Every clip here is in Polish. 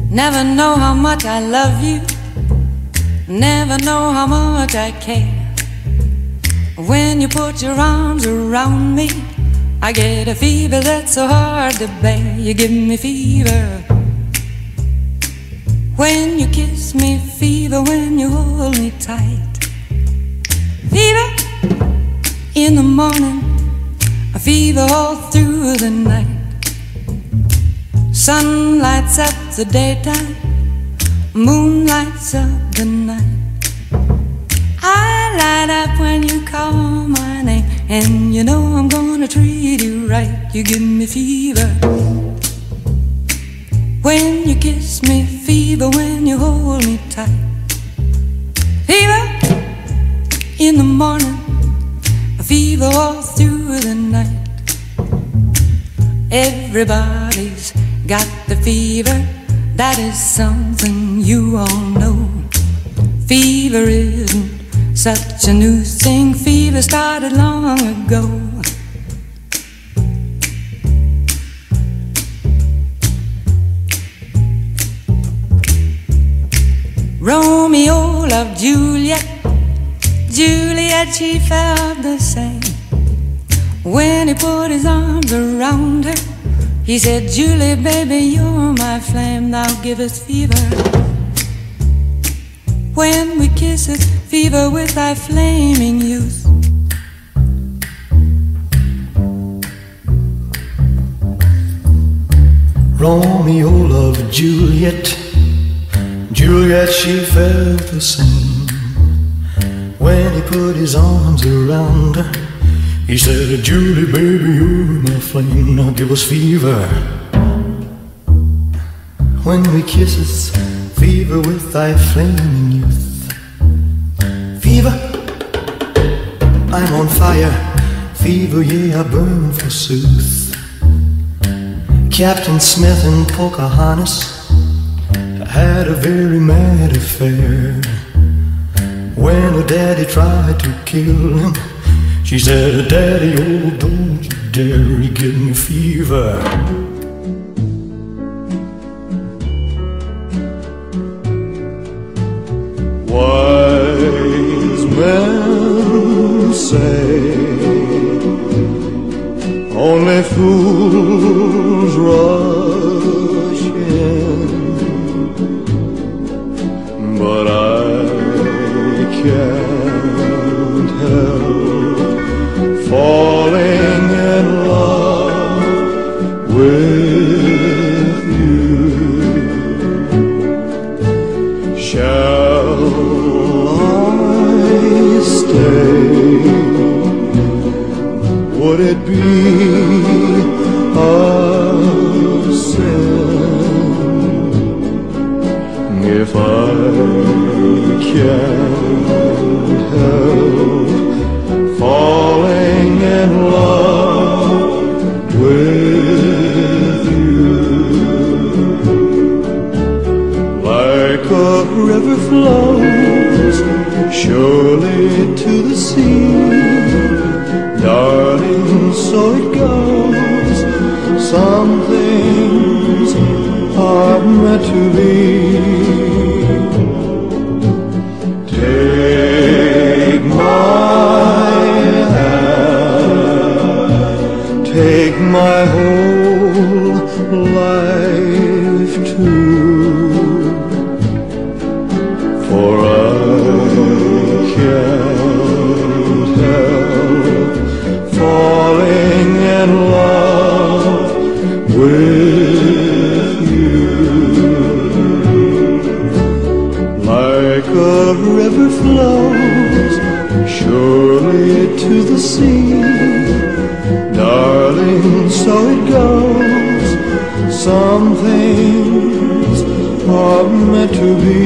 Never know how much I love you, never know how much I care. When you put your arms around me, I get a fever that's so hard to bear. You give me fever when you kiss me, fever when you hold me tight. Fever in the morning, a fever all through the night. Sun lights up the daytime, moon lights up the night. I light up when you call my name, and you know I'm gonna treat you right. You give me fever when you kiss me, fever when you hold me tight. Fever in the morning, a fever all through the night. Everybody's got the fever, that is something you all know. Fever isn't such a new thing, fever started long ago. Romeo loved Juliet, Juliet, she felt the same. When he put his arms around her, he said, Julie, baby, you're my flame, thou givest fever. When we kiss it, fever with thy flaming youth. Romeo loved Juliet, Juliet, she felt the same. When he put his arms around her, he said, Julie, baby, you're my flame, now give us fever. When we kiss us, fever with thy flaming youth. Fever, I'm on fire, fever, yeah, I burn forsooth. Captain Smith and Pocahontas had a very mad affair. When her daddy tried to kill him, she said, Daddy, oh, don't you dare, you give me fever. Wise men say only fools rush in, but I can't help falling in love with you. Shall I stay? Would it be a sin if I can't help falling in love with you? Like a river flows surely to the sea, darling, so it goes. Some things are meant to be. Take my hand, take my whole life too, for I can't help falling in love with you. Like a river flows surely to the sea, darling, so it goes. Some things are meant to be.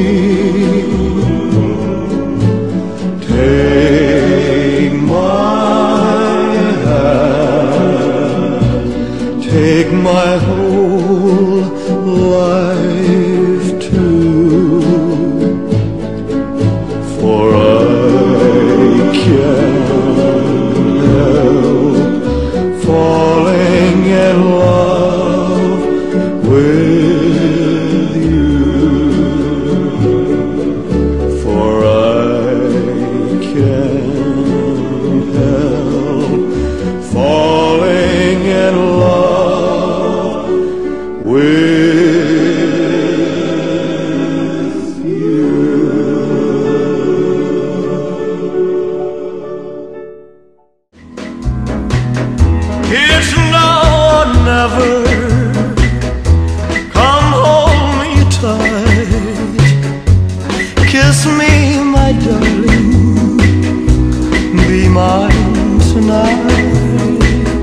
Take my hand, take my whole life too, for I can't help falling in love with you. darling, be mine tonight.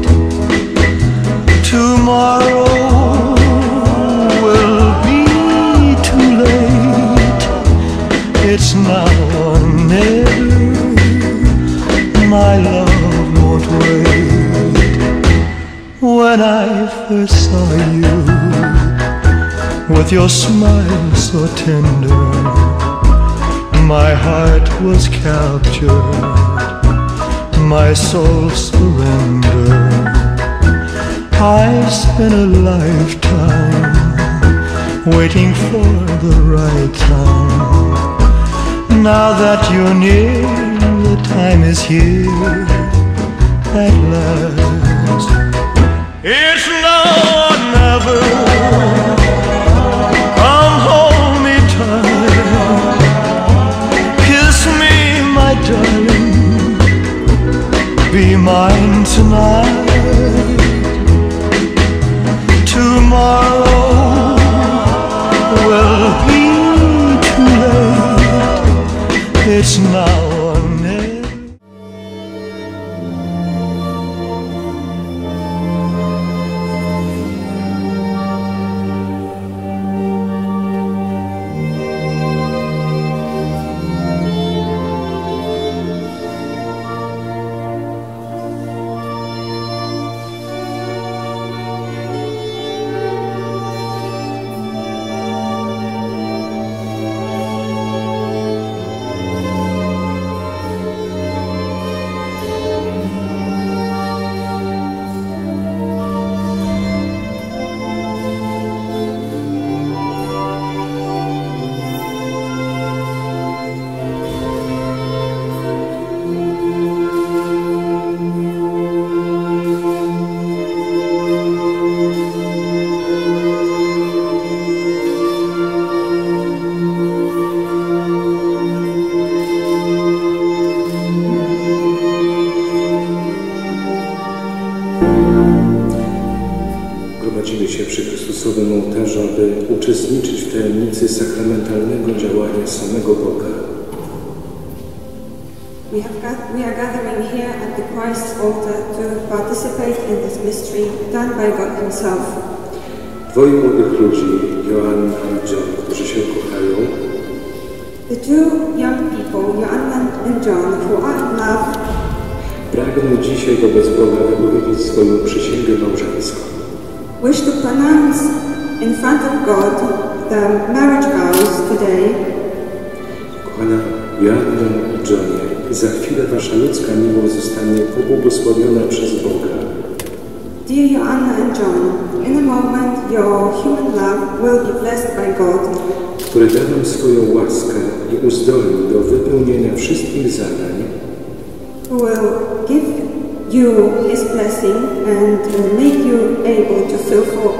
Tomorrow will be too late. It's now or never. My love won't wait. When I first saw you, with your smile so tender, my heart was captured, my soul surrendered. I spent a lifetime waiting for the right time. Now that you're near, the time is here at last. It's now or never. Come hold me tight, kiss me, my darling, be mine tonight. Tomorrow will be too late. It's now or never. Gromadzimy się przy Chrystusowym ołtarzu, aby uczestniczyć w tajemnicy sakramentalnego działania samego Boga. We are gathering here at the Christ's altar to participate in this mystery done by God Himself. Dwoje młodych ludzi, Joanna i John, którzy się kochają, the two young people, Joanna and John, who are in love, pragną dzisiaj wobec Boga wypowiedzieć swoją przysięgę małżeńską. Wish to pronounce in front of God the marriage vows today. Kochana Joanna i Johnie, za chwilę wasza ludzka miłość zostanie pobłogosławiona przez Boga. Dear Joanna and John, in a moment your human love will be blessed by God, który da wam swoją łaskę i uzdolni do wypełnienia wszystkich zadań, who will give you His blessing and make you able to fulfill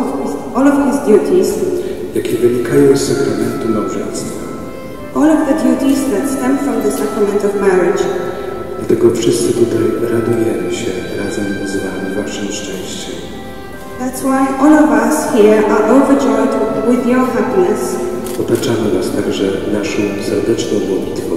all of His duties, jakie wynikają z sakramentu małżeństwa. All of the duties that stem from the sacrament of marriage. Dlatego wszyscy tutaj radujemy się razem z wami waszym szczęściem. That's why all of us here are overjoyed with your happiness. Otaczamy was także naszą serdeczną modlitwą.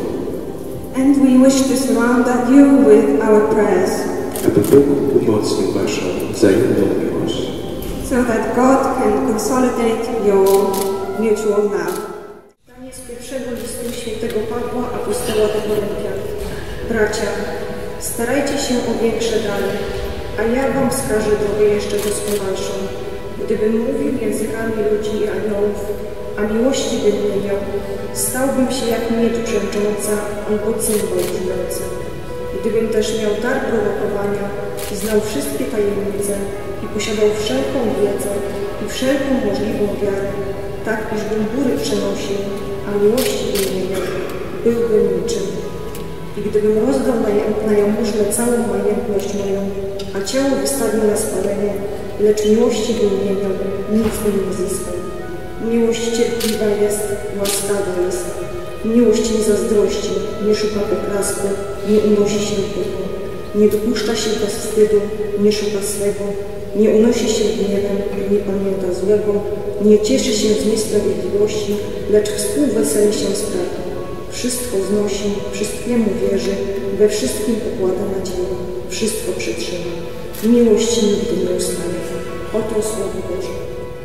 And we wish to surround you with our prayers. Aby Bóg umocnił waszą wzajemną miłość. So that God can consolidate your mutual love. Czytanie z pierwszego listu świętego Pawła, apostoła do Koryntian. Bracia, starajcie się o większe dary, a ja wam wskażę drogę jeszcze doskonalszą. Gdybym mówił językami ludzi i aniołów, a miłości bym nie miał, stałbym się jak miecz brzęcząca albo cymbał brzmiący. Gdybym też miał dar prorokowania i znał wszystkie tajemnice i posiadał wszelką wiedzę i wszelką możliwą wiarę, tak iżbym góry przenosił, a miłości bym nie miał, byłbym niczym. I gdybym rozdał na jałmużnę całą majętność moją, a ciało wystawił na spalenie, lecz miłości bym nie miał, nic bym nie zyskał. Miłość cierpliwa jest, łaskawa jest. Miłość nie zazdrości, nie szuka poklasku, nie unosi się duchu, nie dopuszcza się bez wstydu, nie szuka swego, nie unosi się gniewem, nie pamięta złego, nie cieszy się z niesprawiedliwości, lecz współweseli się z prawdą. Wszystko znosi, wszystkiemu wierzy, we wszystkim pokłada nadzieję, wszystko przetrzyma. Miłość nigdy nie ustaje. Oto Słowo Boże.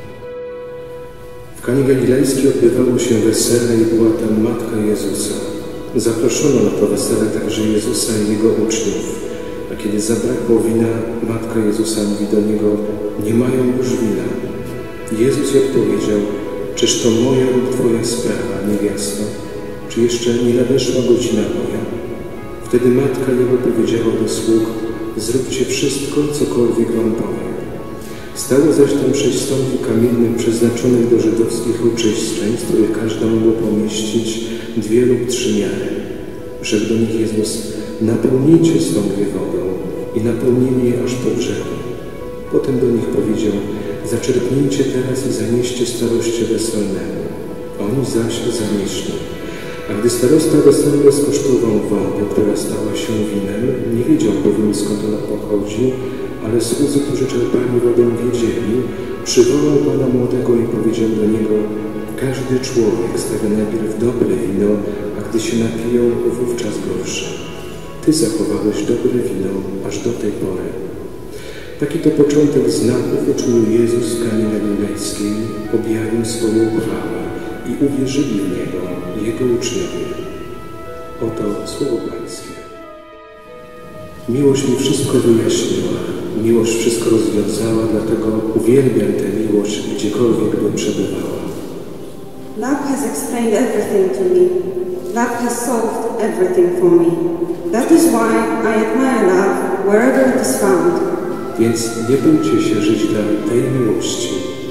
W Kanie Galilejskiej odbywało się wesele i była tam Matka Jezusa. Zaproszono na to wesele także Jezusa i Jego uczniów. A kiedy zabrakło wina, Matka Jezusa mówi do Niego: nie mają już wina. Jezus odpowiedział: czyż to moja lub Twoja sprawa, niewiasto? Czy jeszcze nie nadeszła godzina moja? Wtedy Matka Jego powiedziała do sług: zróbcie wszystko, cokolwiek wam powiem. Stało zaś tam 6 stąpów kamiennych przeznaczonych do żydowskich uczyszczeń, z których każda mogła pomieścić 2 lub 3 miary. Rzekł do nich Jezus: napełnijcie stąpie wodą, i napełnili je aż po brzegu. Potem do nich powiedział: zaczerpnijcie teraz i zanieście staroście weselnemu. Oni zaś zanieśli. A gdy starosta weselny skosztował wody, która stała się winem, nie wiedział bowiem, skąd ona pochodzi, ale słudzy, którzy czerpali wodę, wiedzieli, przywołał pana młodego i powiedział do niego: każdy człowiek stawia najpierw dobre wino, a gdy się napiją, wówczas gorsze. Ty zachowałeś dobre wino aż do tej pory. Taki to początek znaków uczynił Jezus w Kanie Galilejskiej, objawił swoją chwałę i uwierzyli w Niego Jego uczniowie. Oto Słowo Pańskie. Miłość mi wszystko wyjaśniła, miłość wszystko rozwiązała, dlatego uwielbiam tę miłość, gdziekolwiek bym przebywała. Love has explained everything to me. Love has solved everything for me. That is why I admire love wherever it is found. Więc nie bójcie się żyć dla tej miłości,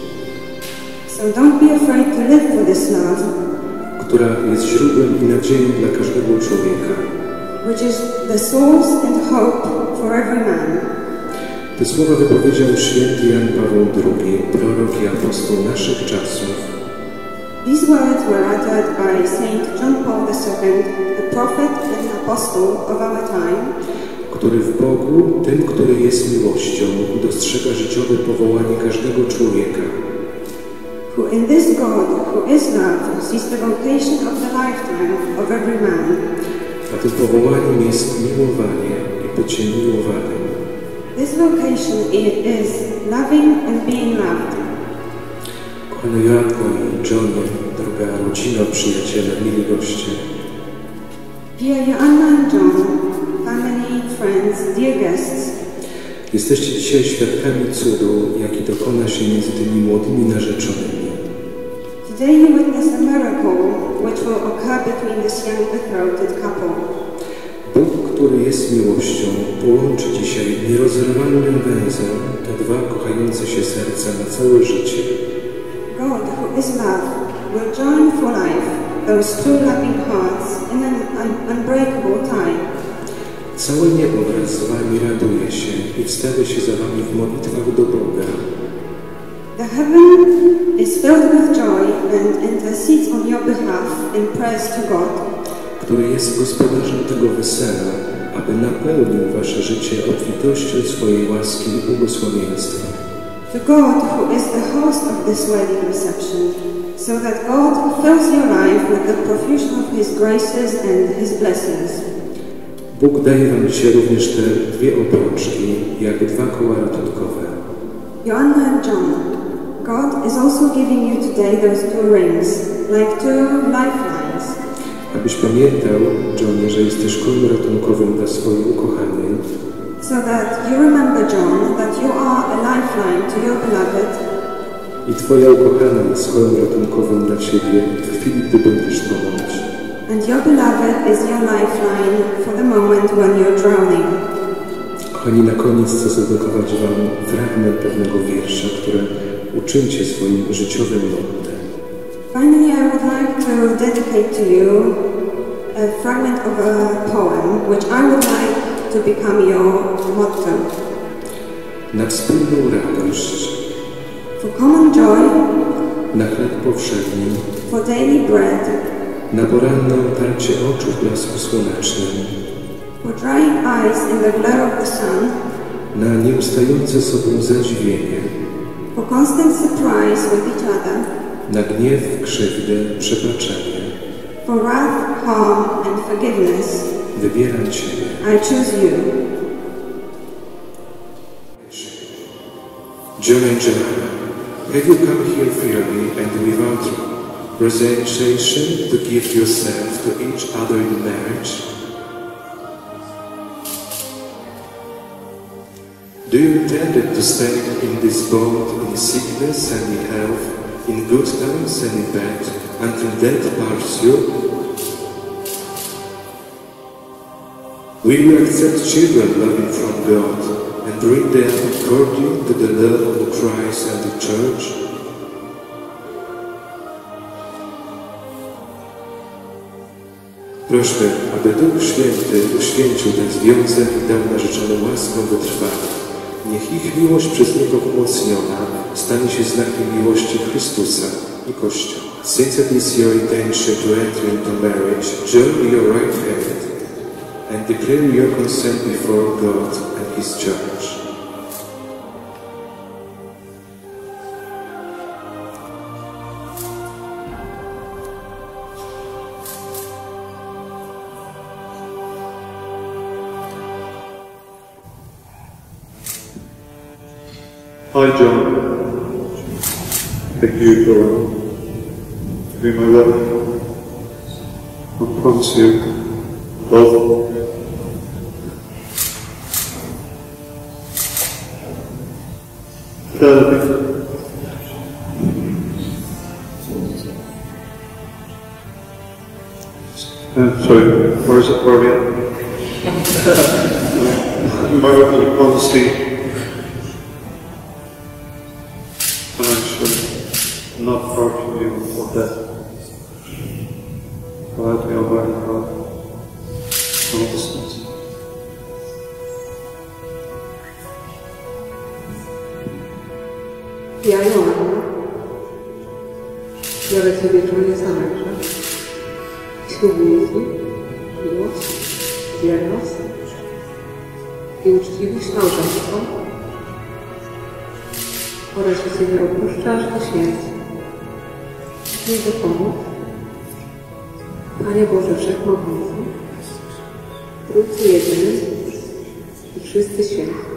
So don't be afraid to live for this love, która jest źródłem i nadzieją dla każdego człowieka. which is the source and hope for every man. Te słowa wypowiedział święty Jan Paweł II, prorok i apostoł naszych czasów. These words were uttered by Saint John Paul II, the prophet and apostle of our time, który w Bogu, tym, który jest miłością, dostrzega życiowe powołanie każdego człowieka. who in this God, who is love, sees the vocation of the lifetime of every man. A tym powołaniem jest miłowanie i bycie miłowanym. This vocation is loving and being loved. Kochany Joanno i Johnie, droga rodzina, przyjaciele, mili goście, Dear Joanna and John, family, friends, dear guests, jesteście dzisiaj świadkami cudu, jaki dokona się między tymi młodymi narzeczonymi. today you witness a miracle which will occur between this young betrothed couple. Bóg, który jest miłością, połączy dzisiaj nierozerwalnym węzłem te dwa kochające się serca na całe życie. God, who is love, will join for life those two loving hearts in an unbreakable tie. Całe niebo wraz z wami raduje się i wstawia się za wami w modlitwach do Boga. The heaven is filled with joy and intercedes on your behalf in prayers to God, który jest gospodarzem tego wesela, aby napełnił wasze życie obfitością swojej łaski i błogosławieństwa. to God, who is the host of this wedding reception, so that God fills your life with the profusion of His graces and His blessings. Bóg daje wam dzisiaj również te dwie obrączki, jak dwa koła ratunkowe. Joanna and John, God is also giving you today those two rings, like two lifelines, Abyś pamiętał, Johnie, że jesteś kołem ratunkowym dla swojej ukochanej so that you remember, John, that you are a lifeline to your beloved, i twoja ukochana jest kołem ratunkowym dla ciebie w chwili, gdy będziesz tonąć. and your beloved is your lifeline for the moment when you're drowning. Kochani, na koniec chcę zadedykować wam fragment pewnego wiersza, który uczyńcie swoim życiowym mottem. Finally, I would like to dedicate to you a fragment of a poem which I would like to become your motto. Na wspólną radość, For common joy, na chleb powszedni, for daily bread, na poranne otarcie oczu w blasku słonecznym, for drying eyes in the glare of the sun, na nieustające sobą zadziwienie, for constant surprise with each other, na gniew, krzywdę, przebaczenie, For wrath, harm, and forgiveness, wybieram Ciebie. I choose you. John and Joanna, have you come here freely and without reservation to give yourself to each other in marriage? Do you intend to stand in this bond in sickness and in health, in good times and in bad, until death parts you? Will you accept children loving from God and bring them according to the love of Christ and the Church? Prośmy, aby Duch Święty uświęcił ten związek i dał narzeczonym łaskę wytrwania. Niech ich miłość przez Niego umocniona stanie się znakiem miłości Chrystusa i Kościoła. Since it is your intention to enter into marriage, join your right hand and declare your consent before God and His Church. I, John, take you, Joanna, to be my wife, and promise you love, fidelity, sorry, where is it, where are we at? Marital honesty, not far from you or death. Glad we are by God, no distance. Ja, Joanna, biorę Ciebie czuję za męża, ślubuję Ci miłość, wierność i uczciwość małżeńską oraz że Ciebie opuszczę aż do śmierci. Niech dopomóż, Panie Boże Wszechmogący, Trójcy Jedyny i wszyscy święci.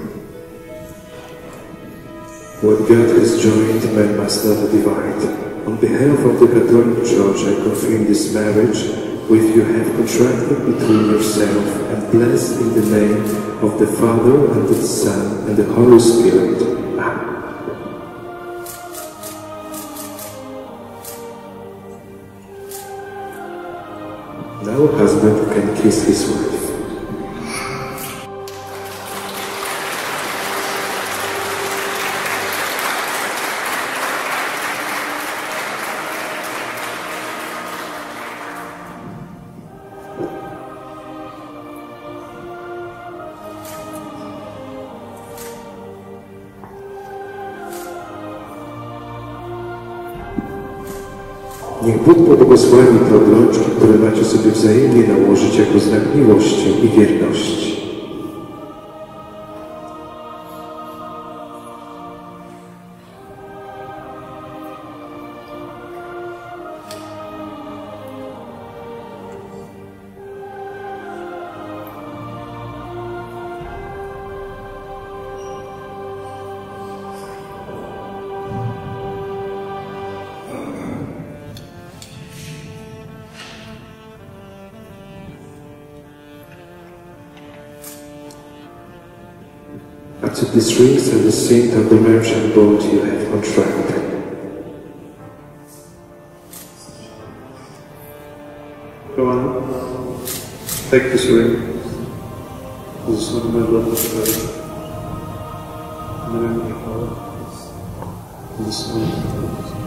What God has joined, man must not divide. On behalf of the Catholic Church, I confirm this marriage which you have contracted between yourself and blessed in the name of the Father and the Son and the Holy Spirit. Amen. Now a husband can kiss his wife. Niech Bóg pobłogosławi te obrączki, które macie sobie wzajemnie nałożyć jako znak miłości i wierności. Accept these rings and the saint of the marriage bond you have contracted. Joanna, take this ring as a sign of my love and faith. In the name of the Father, and the Son, and the Holy Spirit.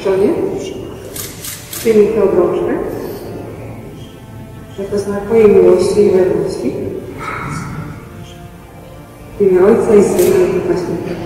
Chrzczenie. Przyjmij tę obrączkę jako znak mojej miłości i wierności. W imię Ojca i Syna i Ducha Świętego.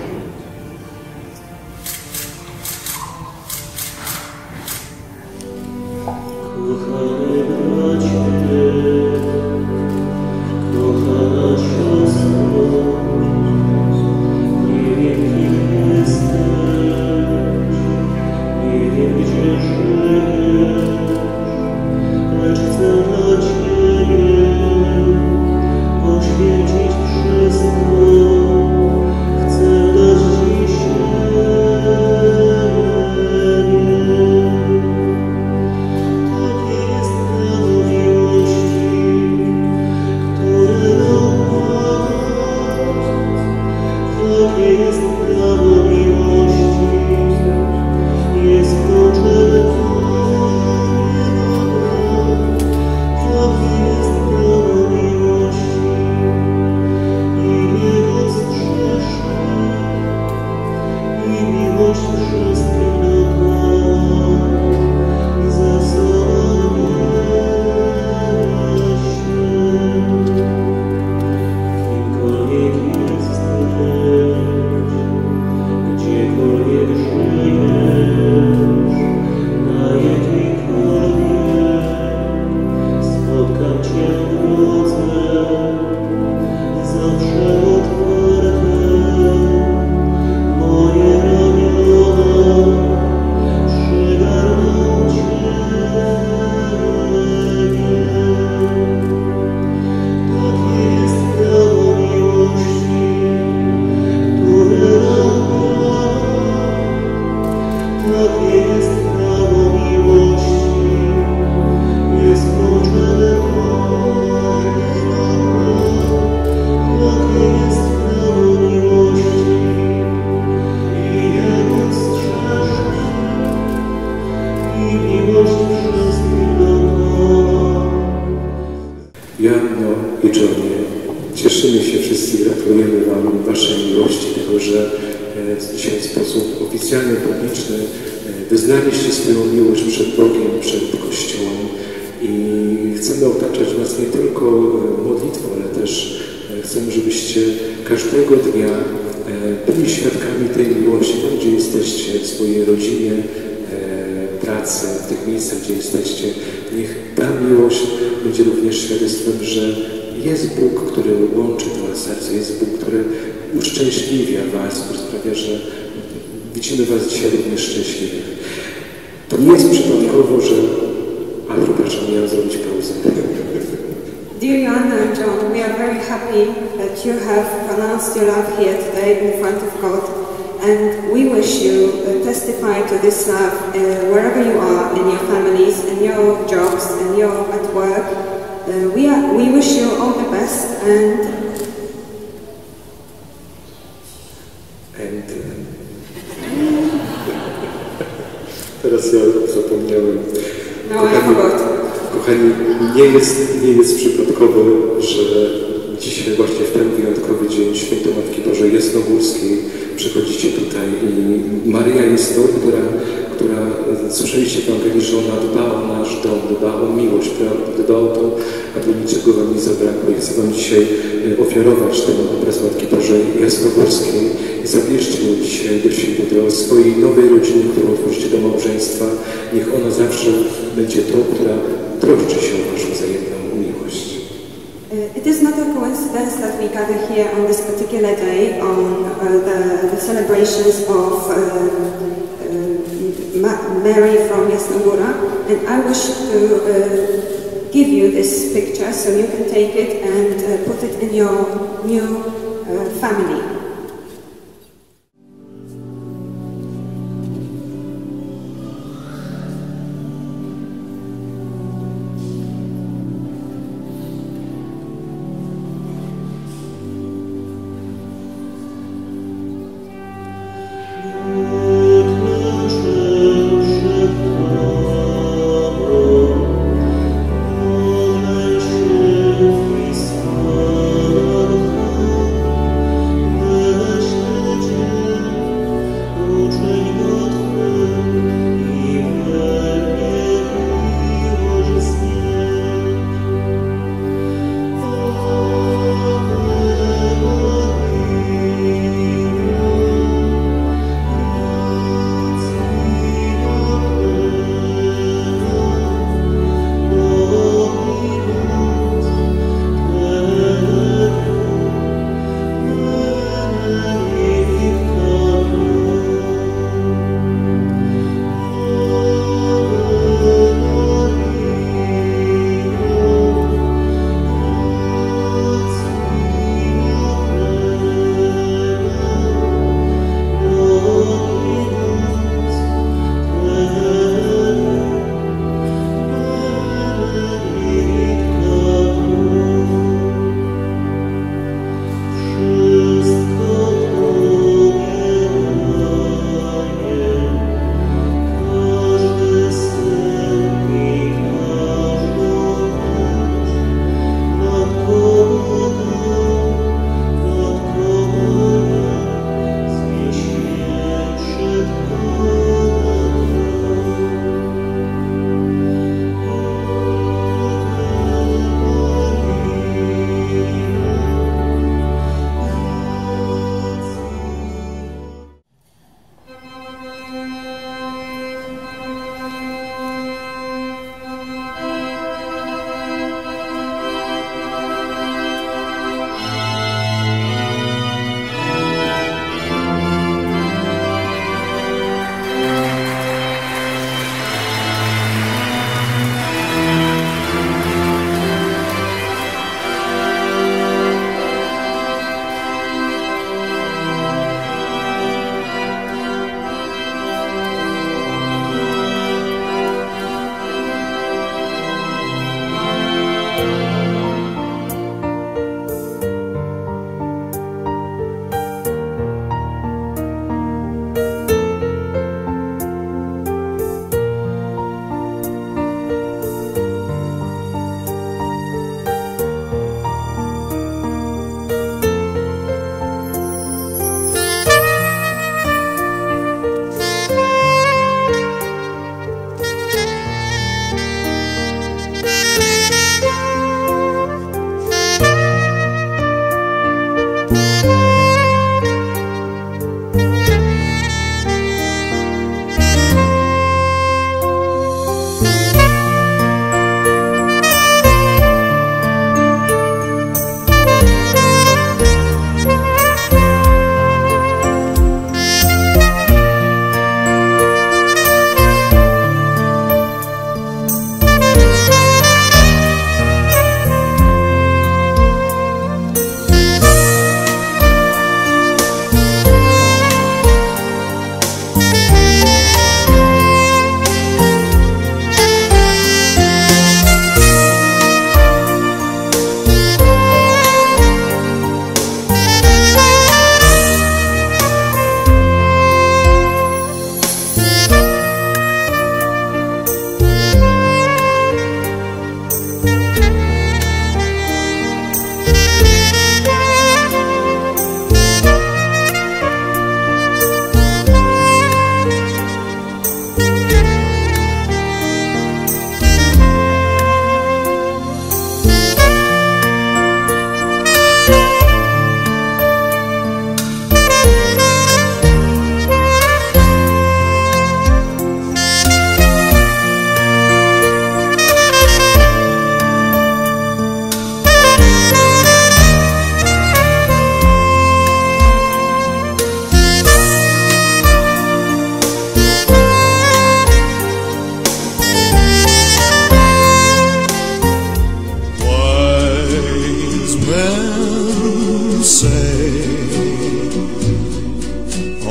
Joanno i Johnie, cieszymy się wszyscy, gratulujemy Wam Waszej miłości, tego, że dzisiaj w sposób oficjalny, publiczny wyznaliście swoją miłość przed Bogiem, przed Kościołem i chcemy otaczać Was nie tylko modlitwą, ale też chcemy, żebyście każdego dnia byli świadkami tej miłości, tam gdzie jesteście, w swojej rodzinie, pracy, w tych miejscach, gdzie jesteście. Niech ta miłość będzie również świadectwem, że jest Bóg, który łączy to serce, jest Bóg, który uszczęśliwia Was, który sprawia, że widzimy Was dzisiaj również szczęśliwych. To nie jest przypadkowo, że... A przepraszam, miałem zrobić pauzę. Dear Joanna and John, we are very happy that you have pronounced your love here today in front of God, and we wish you testify to this love wherever you are, in your families, in your jobs, and you're at work. We wish you all the best and Teraz ja zapomniałem. No, Kochani, nie jest przypadkowo, że dzisiaj właśnie w ten wyjątkowy dzień Świętej Matki Bożej Jasnogórskiej przychodzicie tutaj i Maryja jest tą, która słyszeliście w Ewangelii, że ona dba o nasz dom, dba o miłość, dba o to, aby niczego Wam nie zabrakło. I chcę Wam dzisiaj ofiarować ten obraz Matki Bożej Jasnogórskiej i zabierzcie ją dzisiaj do siebie, do swojej nowej rodziny, którą otworzycie do małżeństwa. Niech ona zawsze będzie tą, która troszczy się o Waszą wzajemną miłość. It is not a coincidence that we gather here on this particular day on the celebrations of Mary from Jasnogóra, and I wish to give you this picture so you can take it and put it in your new family. Amen.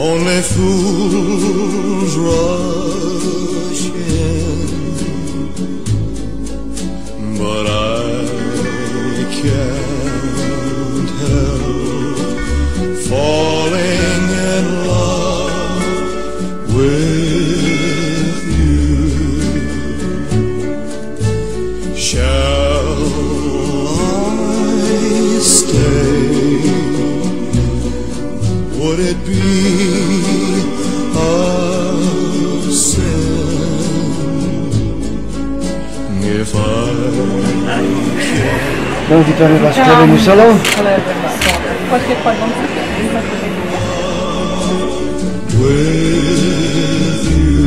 Only fools rush in, but I can't help falling in love with you. Shall I stay? Would it be a sin if I Dragi tare la scuola di salon. With you,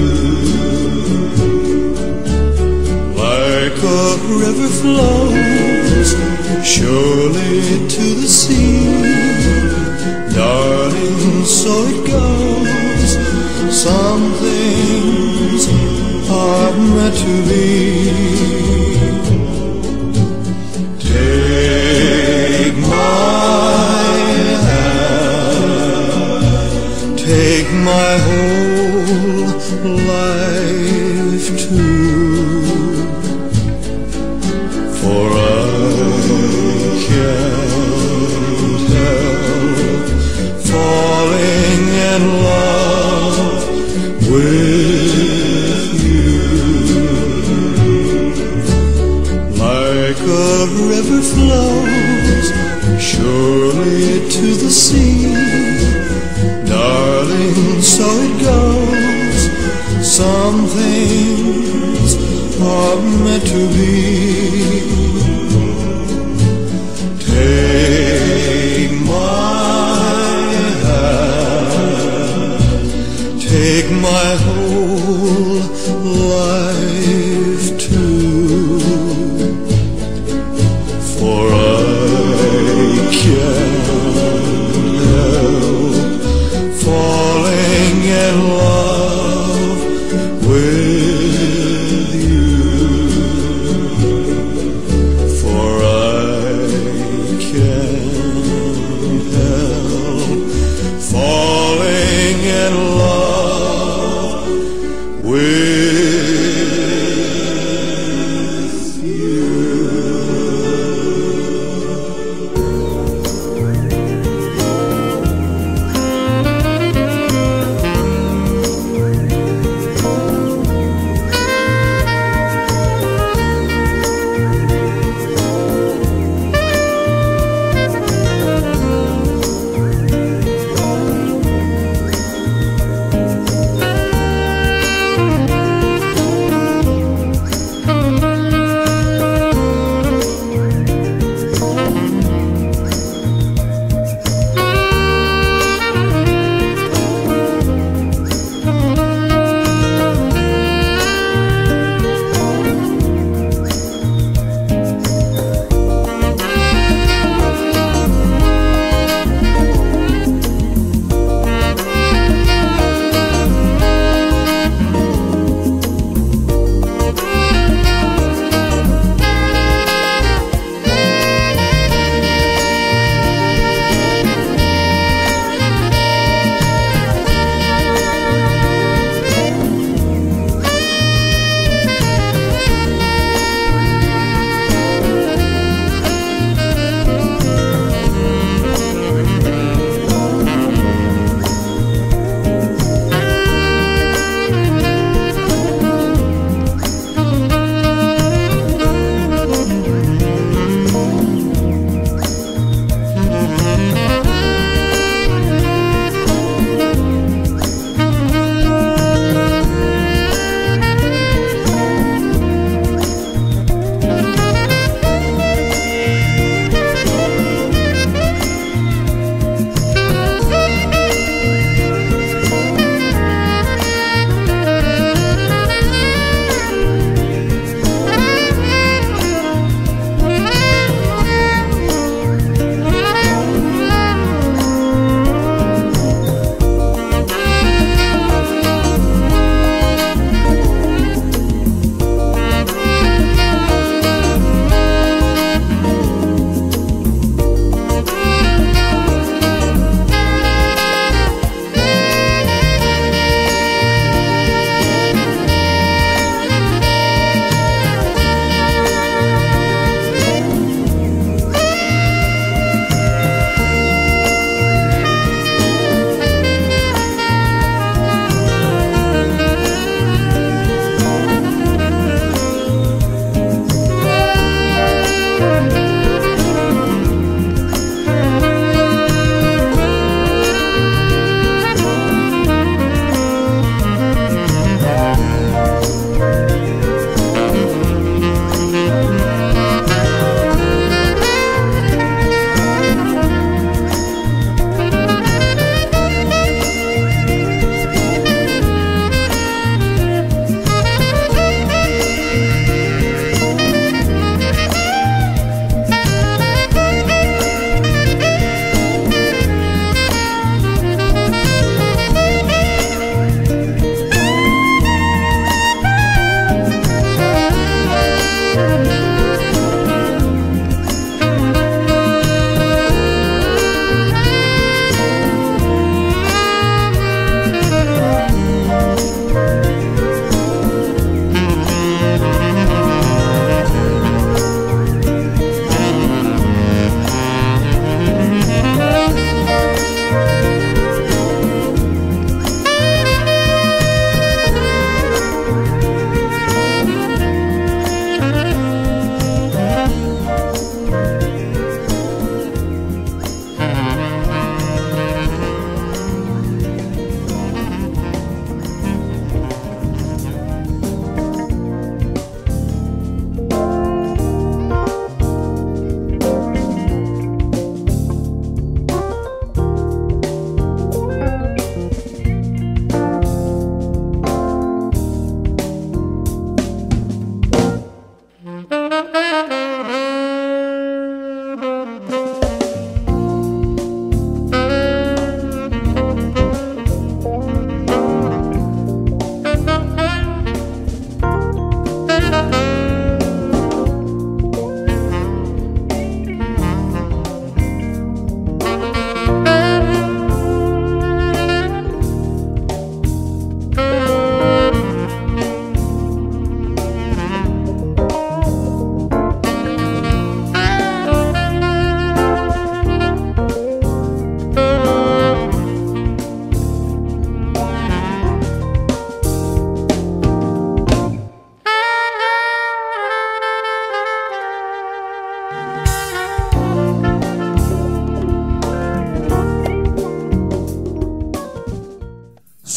like a river flows surely to the sea, darling, so it goes. Some things are meant to be. Take my hand, take my whole life too, for I can't help falling in love with you. Like a river flows surely to the sea, darling, so it goes. Some things are meant to be. Take my hand, take my whole life too, for I can't help falling in love with you.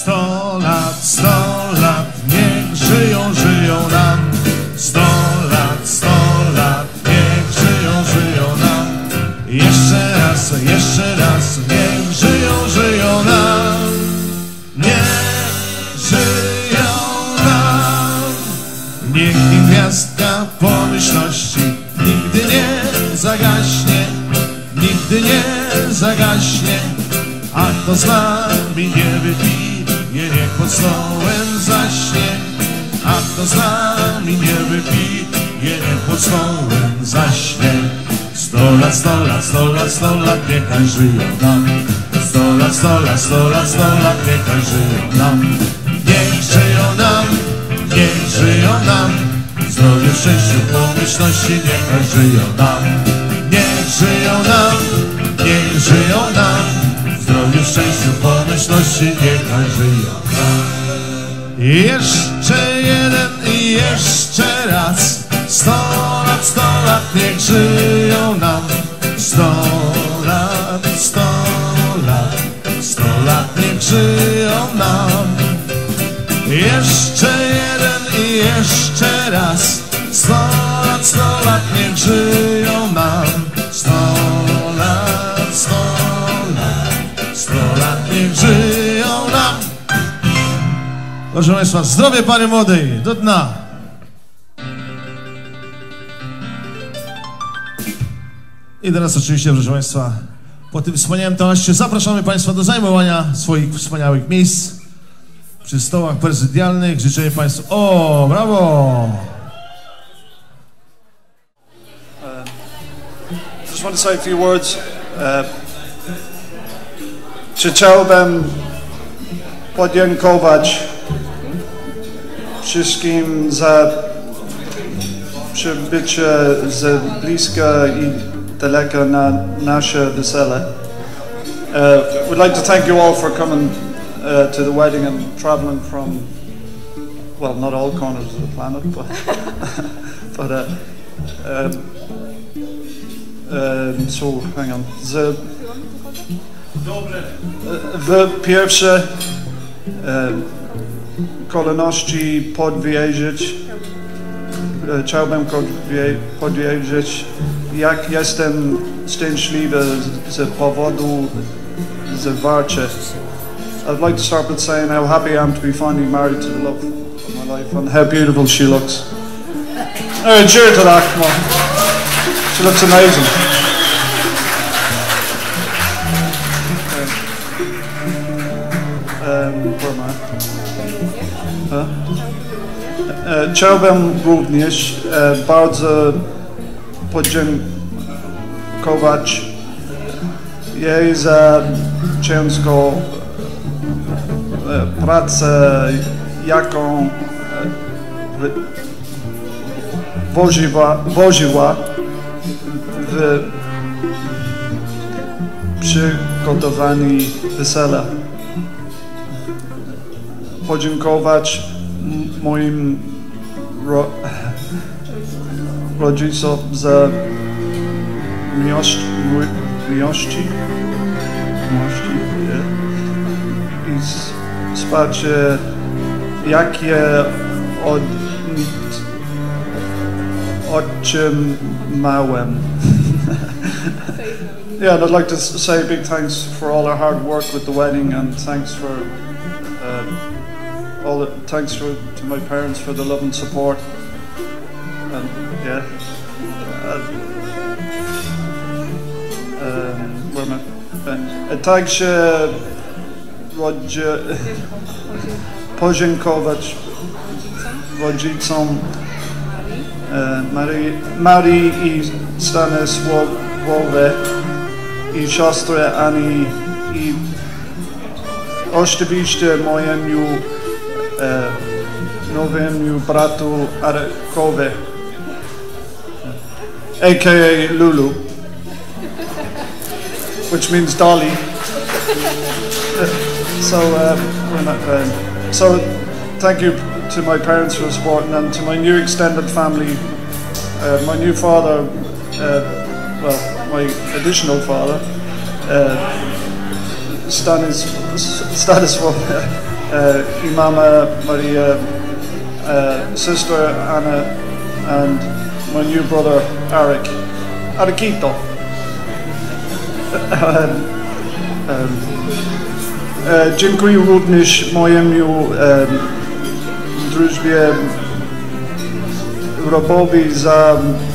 100 lat, niech żyją, żyją nam. 100 lat, niech żyją, żyją nam. Jeszcze raz, niech żyją, żyją nam. Niech żyją nam. Niech im gwiazdka pomyślności nigdy nie zagaśnie, nigdy nie zagaśnie. A kto z nami nie wypije, niech pod stołem zaśnie. A kto z nami nie wypije, niech pod stołem zaśnie. 100 lat, 100 lat, 100 lat, 100 lat, niechaj żyją nam. 100 lat, 100 lat, 100 lat, 100 lat, niechaj żyją nam. Niech żyją nam, niech żyją nam. W zdrowiu, szczęściu, pomyślności, niechaj żyją nam. Niech żyją nam, niech żyją nam. W zdrowiu, szczęściu, pomyślności, niechaj żyją nam. I jeszcze jeden i jeszcze raz. 100 lat, niech żyją nam. 100 lat, 100 lat, 100 lat, niech żyją nam. Jeszcze jeden i jeszcze raz. 100 lat, niech żyją nam. 100 lat, 100 lat, 100 lat, niech żyją nam. Proszę Państwa, zdrowie Panie Młodej, do dna. I teraz oczywiście, proszę Państwa, po tym wspaniałym toaście zapraszamy Państwa do zajmowania swoich wspaniałych miejsc przy stołach prezydialnych. Życzę Państwu... O, brawo! Just want to say a few words. Chciałbym podziękować wszystkim za przybycie z bliska i daleka na nasze wesele. We'd like to thank you all for coming to the wedding and traveling from, well, not all corners of the planet, but so hang on. W pierwsze kolejności chciałbym powiedzieć, jak jestem szczęśliwy z powodu zwarcia. I'd like to start with saying how happy I am to be finally married to the love of my life and how beautiful she looks. Cheer to that, come on. She looks amazing. Where am I? Chciałbym również bardzo podziękować jej za ciężką pracę, jaką włożyła w przygotowanie wesela. Podziękować moim rodzicom za miłości i wsparcie, jakie otrzymałem. Yeah, and I'd like to say big thanks for all our hard work with the wedding, and thanks for to my parents for the love and support. And yeah, where am I? Także podziękować rodzicom Marii i Stanisławowi i siostrze Ani i oczywiście mojemu nowemu bratu Arkowi, aka Lulu, which means Dolly. So thank you to my parents for the support, and to my new extended family, my new father, well, my additional father, Stanisław, i Mama Maria, Sister Anna, and my new brother Arik, Arikito. Dziękuję również mojemu drużbie Robowi za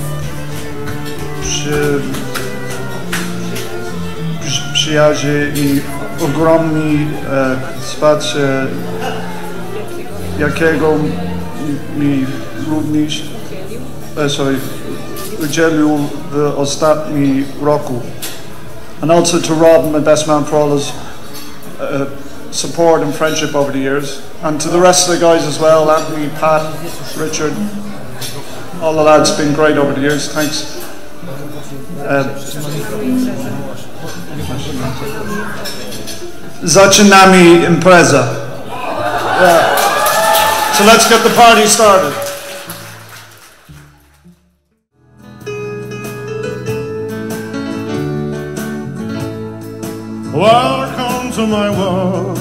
przyjaźń i ogromne wsparcie, jakiego mi również udzielił w ostatnim roku. And also to Rob, my best man, for all his support and friendship over the years. And to the rest of the guys as well, Anthony, Pat, Richard, all the lads, been great over the years. Thanks. Zaczynamy impreza. Yeah. So let's get the party started. Welcome to my world.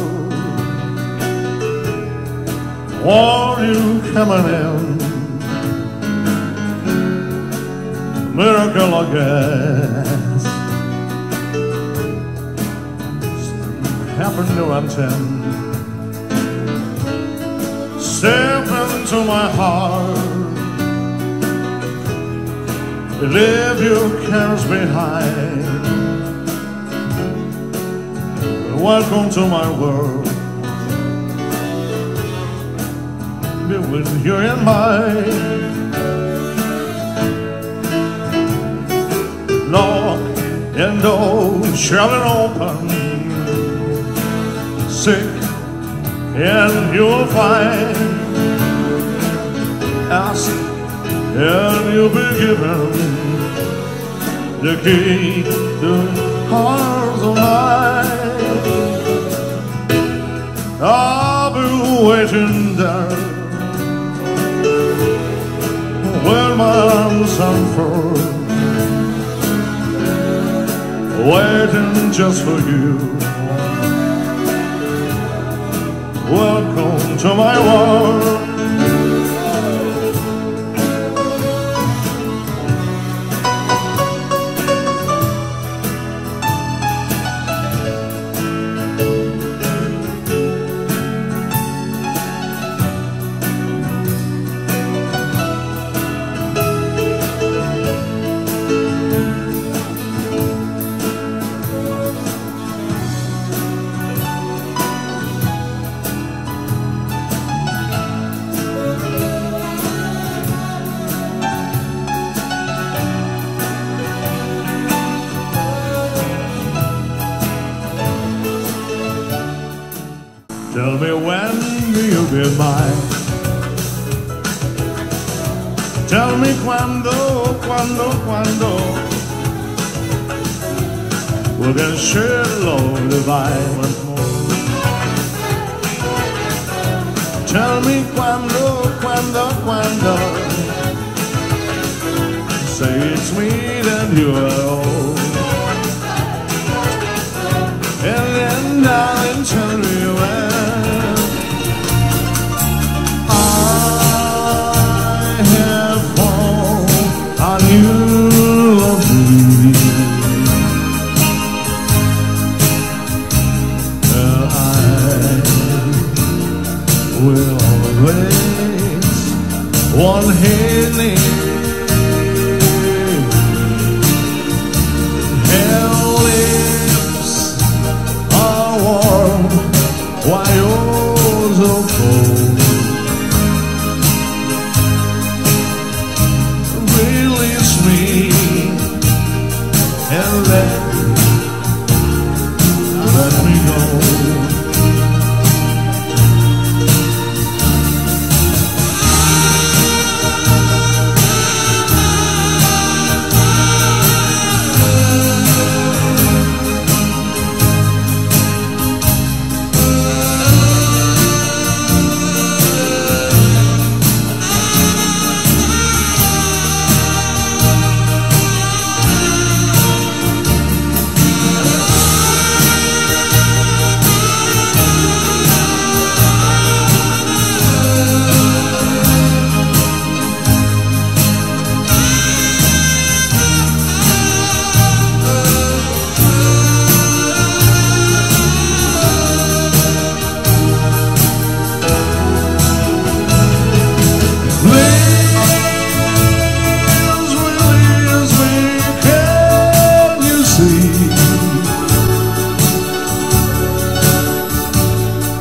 Are you coming in? Miracle, I guess. Happened to attend. Step into my heart. Leave your cares behind. Welcome to my world. Be with you in mind. Knock and doors shall be open. Seek and you'll find. Ask and you'll be given the key to hearts of mine. I'll be waiting there where my arms unfurl, waiting just for you. Welcome to my world. Tell me when you'll be mine. Tell me quando we're gonna share love divine once more. Tell me quando say it's sweet and you are old. And then darling, tell me when. Will always one hand her lips are warm while yours are cold. Release me and let me go.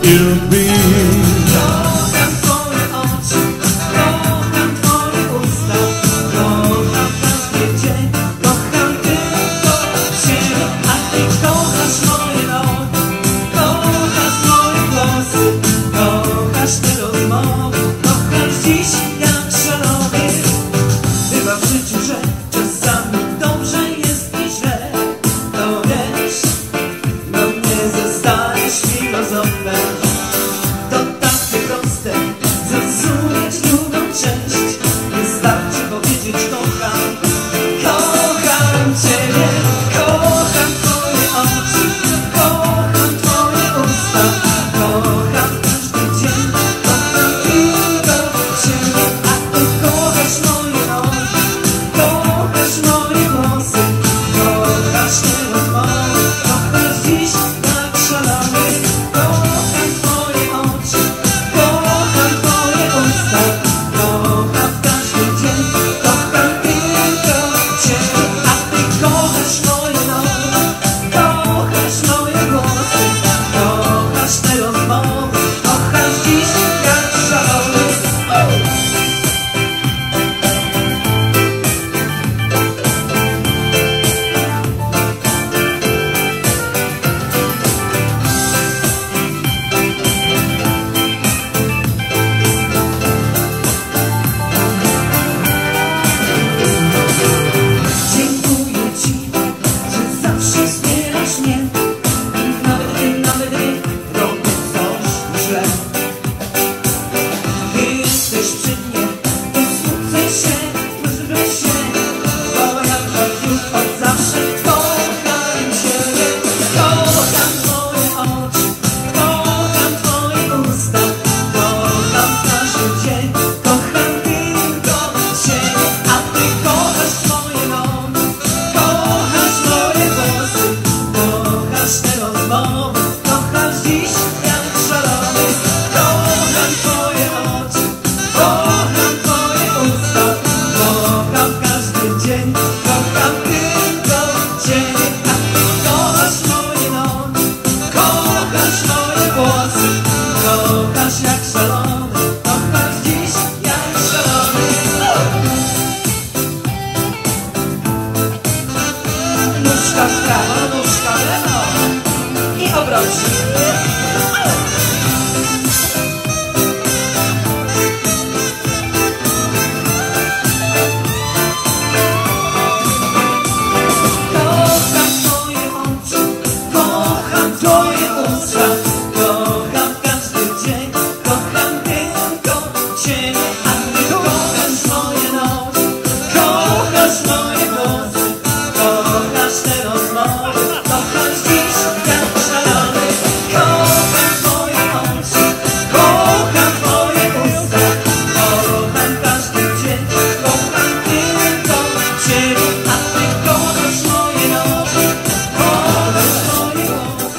it'll be. Kocham twoje oczy, kocham twoje usta, kocham każdy dzień, kocham tylko ciebie, a ty kochasz moje nogi, kochasz moje głosy, kochasz te rozmowy, kochasz dziś jak szalony. Bywa w życiu, że czasami dobrze jest i źle, to wiesz, no nie zostajesz filozofem. To takie proste, zrozumieć drugą część. Wystarczy powiedzieć kocham, kocham ciebie, kocham twoje oczy, kocham twoje usta, kocham każdy dzień, kocham tylko ciebie, a ty kochasz moje nogi, kochasz moje głosy, kochasz te rozmowy, kochasz dziś jak szalony. Kocham twoje oczy, kocham twoje usta, kocham każdy dzień, kocham tylko ciebie, a ty kochasz moje nogi, kochasz moje głosy, kochasz te rozmowy, kochasz dziś jak szalony. Dziękuję ci, że zawsze wspierasz mnie, nawet gdy robię coś źle. Ty jesteś przy mnie, posłuchaj się, wzrusz się, bo ja tak już od zawsze kocham ciebie. Kocham twoje oczy, kocham twoje usta, kocham każdy dzień, kocham tylko ciebie, a ty kochasz moje nogi, kochasz moje włosy, kochasz te rozmowy, kochasz dziś jak szalony. Kocham twoje oczy, kocham twoje usta, kocham każdy dzień, kocham tylko ciebie, a ty kochasz moje nogi, kochasz moje włosy, kochasz jak szalony, kochasz dziś jak szalony. Nóżka w prawo, nóżka w lewo i obroci. Kocham twoje oczy, kocham twoje usta, kocham każdy dzień, kocham tylko ciebie, a ty kochasz moje nogi, kochasz moje włosy, kochasz te rozmowy, kochasz dziś jak szalony. Kocham twoje oczy, kocham twoje usta, kocham każdy dzień, kocham tylko ciebie, a ty kochasz moje nogi, kochasz moje włosy.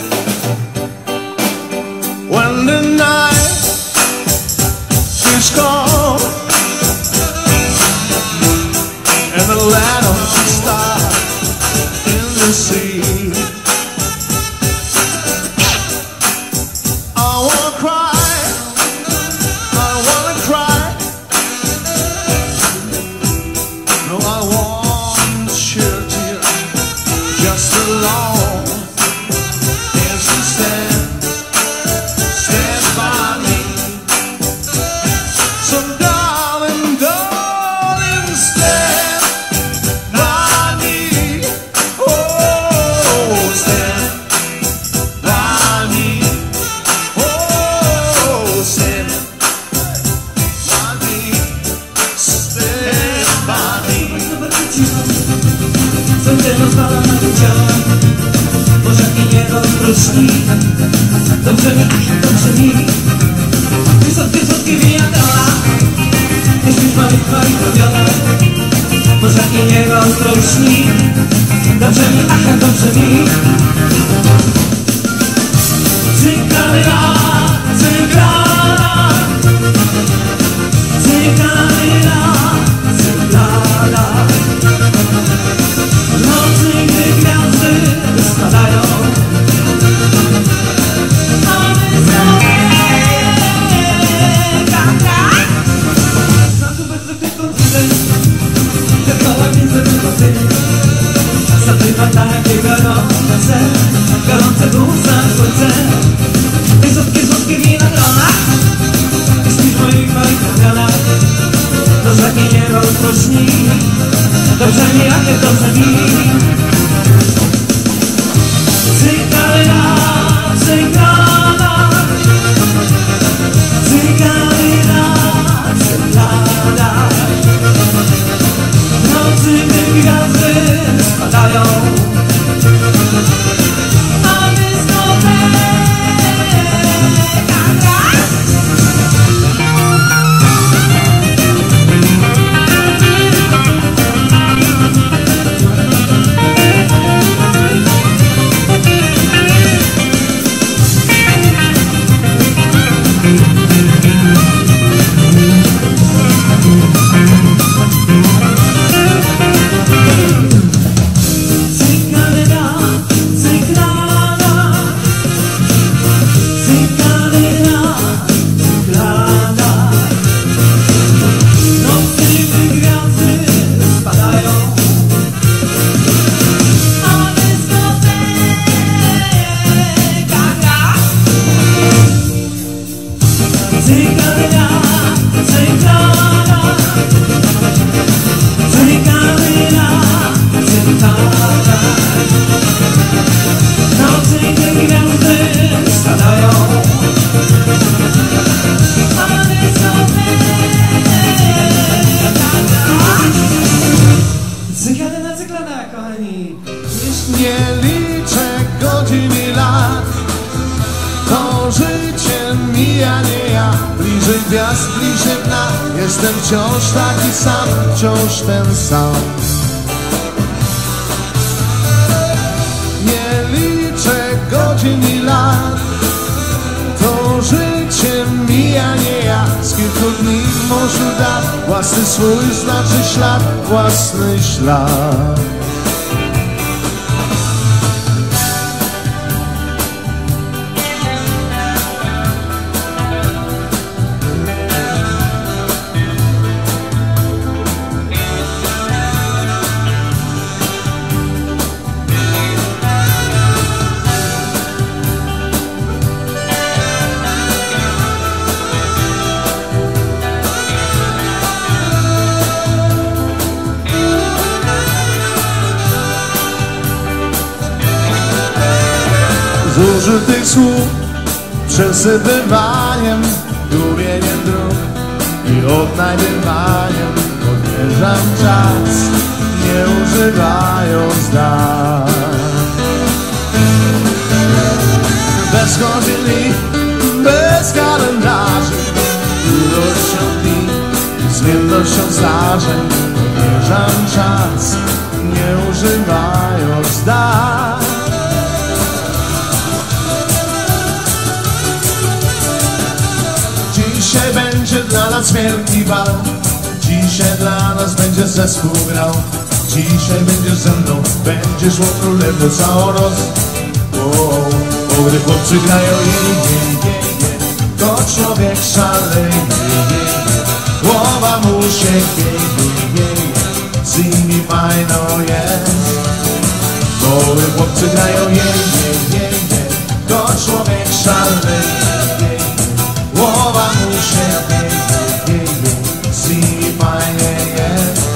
When the night is gone and the light of the star in the sea, I wanna cry, I wanna cry. No, I won't shed a tear, just alone as you stand by me. So darling, darling, stand by me. Oh, stand by me. Oh, stand by me. Stand by me. Słońce rozwala na ciało, pożarki nie rozpróżni. Dobrze mi, wysokie słodkie wijadała, jeśli mamy chwali robione, pożarki nie rozpróżni. Dobrze mi, ach, dobrze mi. Cyklala, cyklala, cyklala, cyklala. W nocy, gdy gwiazdy spadają, a my sobie Cygana, cygana, cygana, cygana. Nocy gwiazdy spadają, ale sobie cyklana, cyklana, kochani. Nie liczę godzin i lat, to życie mija, nie ja. Bliżej gwiazd, bliżej dna, jestem wciąż taki sam, wciąż ten sam. Nie liczę godzin i lat, to życie mija, nie ja. Z kilku dni w morzu dat, własny swój znaczy ślad, własny ślad. Zużytych słów, przesypywaniem, gubieniem dróg i odnajdywaniem odmierzam czas, nie używając zdań. Bez godzin, bez kalendarzy, ilością dni, zmiennością zdarzeń odmierzam czas, nie używając zdań. Dzisiaj będzie dla nas wielki bal, dzisiaj dla nas będzie zespół grał. Dzisiaj będziesz ze mną, będziesz łą królewną całą noc. O, gdy chłopcy grają to człowiek szaleje. Głowa mu się z nimi fajno jest. Bo gdy chłopcy grają to człowiek szaleje. Głowa mu się z nimi fajnie jest.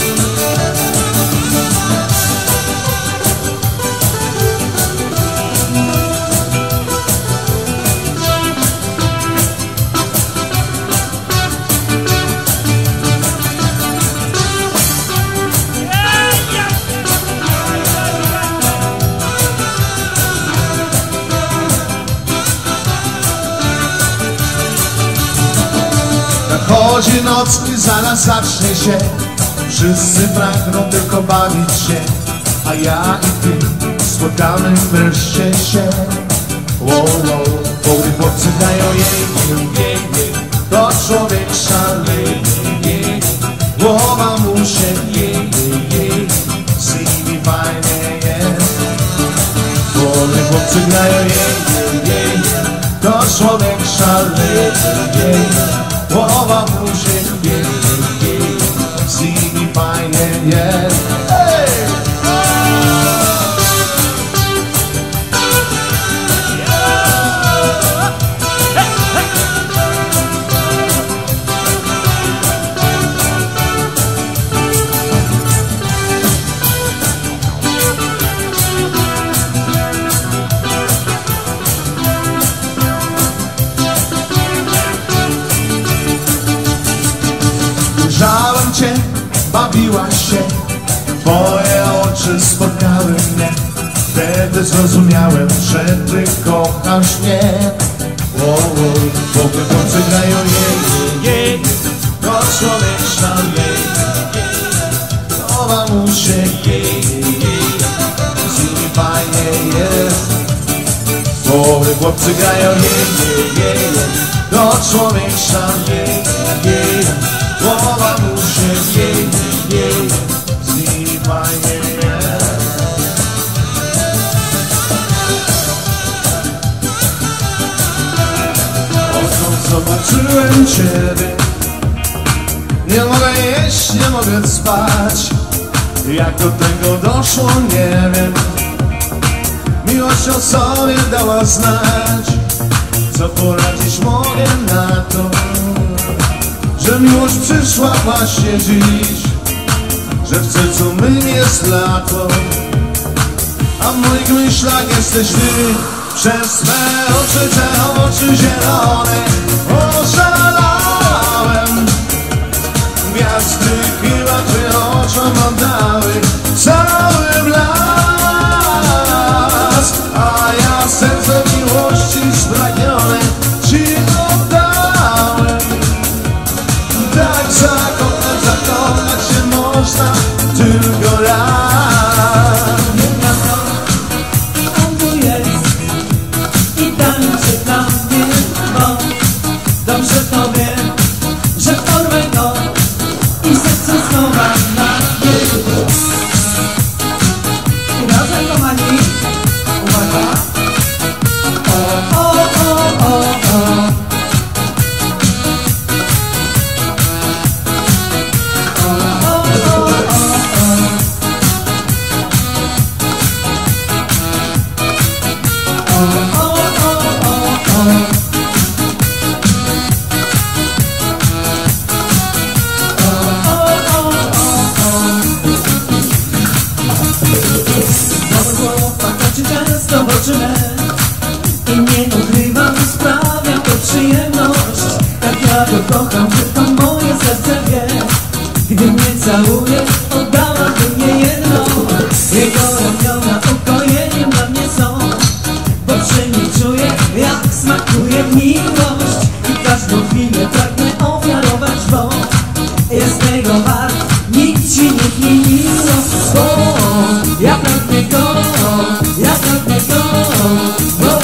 Chodzi noc i zaraz zacznie się. Wszyscy pragną tylko bawić się, a ja i ty spotkamy wreszcie się. Bo gdy chłopcy dają jej, to człowiek szaleje. Głowa mu się z nimi fajnie jest. Bo gdy chłopcy dają jej, to człowiek szaleje. Głowa mu się z nimi fajnie jest. Hey! Ujrzałem cię, bawiłaś się, twoje oczy spotkały mnie. Wtedy zrozumiałem, że ty kochasz mnie. Bo gdy chłopcy grają jej, to człowiek szaleje. Głowa mu się z nimi fajnie jest. Bo gdy chłopcy grają jej, to człowiek szaleje. Głowa mu się z nimi fajnie jest. Odkąd zobaczyłem ciebie, nie mogę jeść, nie mogę spać. Jak do tego doszło, nie wiem. Miłość o sobie dała znać. Co poradzić mogę na to? przyszła właśnie dziś, że w sercu mym jest lato, a w moich myślach jesteś ty. Przez swe oczy, te oczy zielone oszalałem. Gwiazdy chyba twoje oczom oddały cały blask, a ja serce miłości spragnione ci oddałem. Tak zakochać się można tylko raz. On tu jest i tańczy dla mnie, bo dobrze to wiem, że porwę go i serce schowa na biegu. I razem, kochani, uwaga. O, o, o, o, o. Często w oczy me i nie ukrywam, sprawia to przyjemność. Tak ja go kocham, że to moje serce wie. Gdy mnie całuje, oddałaby mnie jedno. Jego ramiona ukojeniem dla mnie są, bo przy nim czuję, jak smakuje miłość. I każdą chwilę pragnę ofiarować, bo jest tego wart. Nikt ci niech nie miło, bo ja pragnę go, ja pragnę go, bo.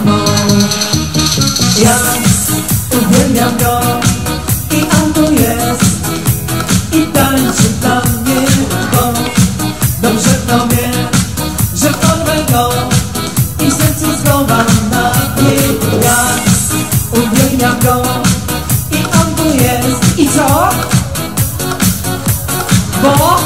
Ja uwielbiam go i on tu jest i tańczy dla mnie, bo dobrze to wie, że porwę go i sercu schowam na biegu. Ja uwielbiam go i on tu jest i co? Bo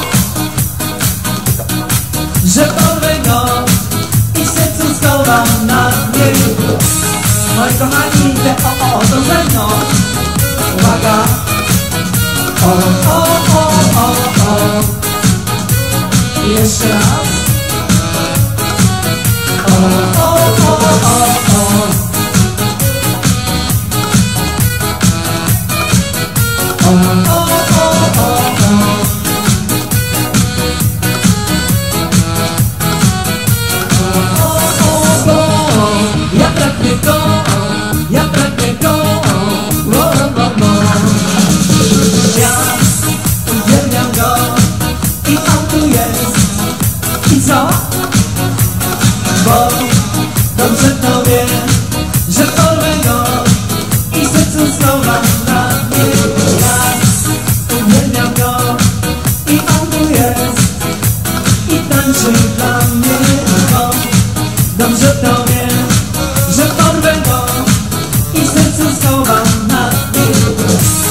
że porwę go i w sercu schowam na biegu. Moi kochani, te o, to ze mną. Uwaga. O, o, o, o, o. Jeszcze raz. O, o, o, o, o. O, o, o, o, o. Ja pragnę go, ja pragnę go, ja uwielbiam go i on tu jest. I co? Bo dobrze to wie, że porwę go i sercu schowam na biegu. Ja uwielbiam go i on tu jest i tańczy dla mnie, bo dobrze to wie, że porwę go i sercu schowam na biegu.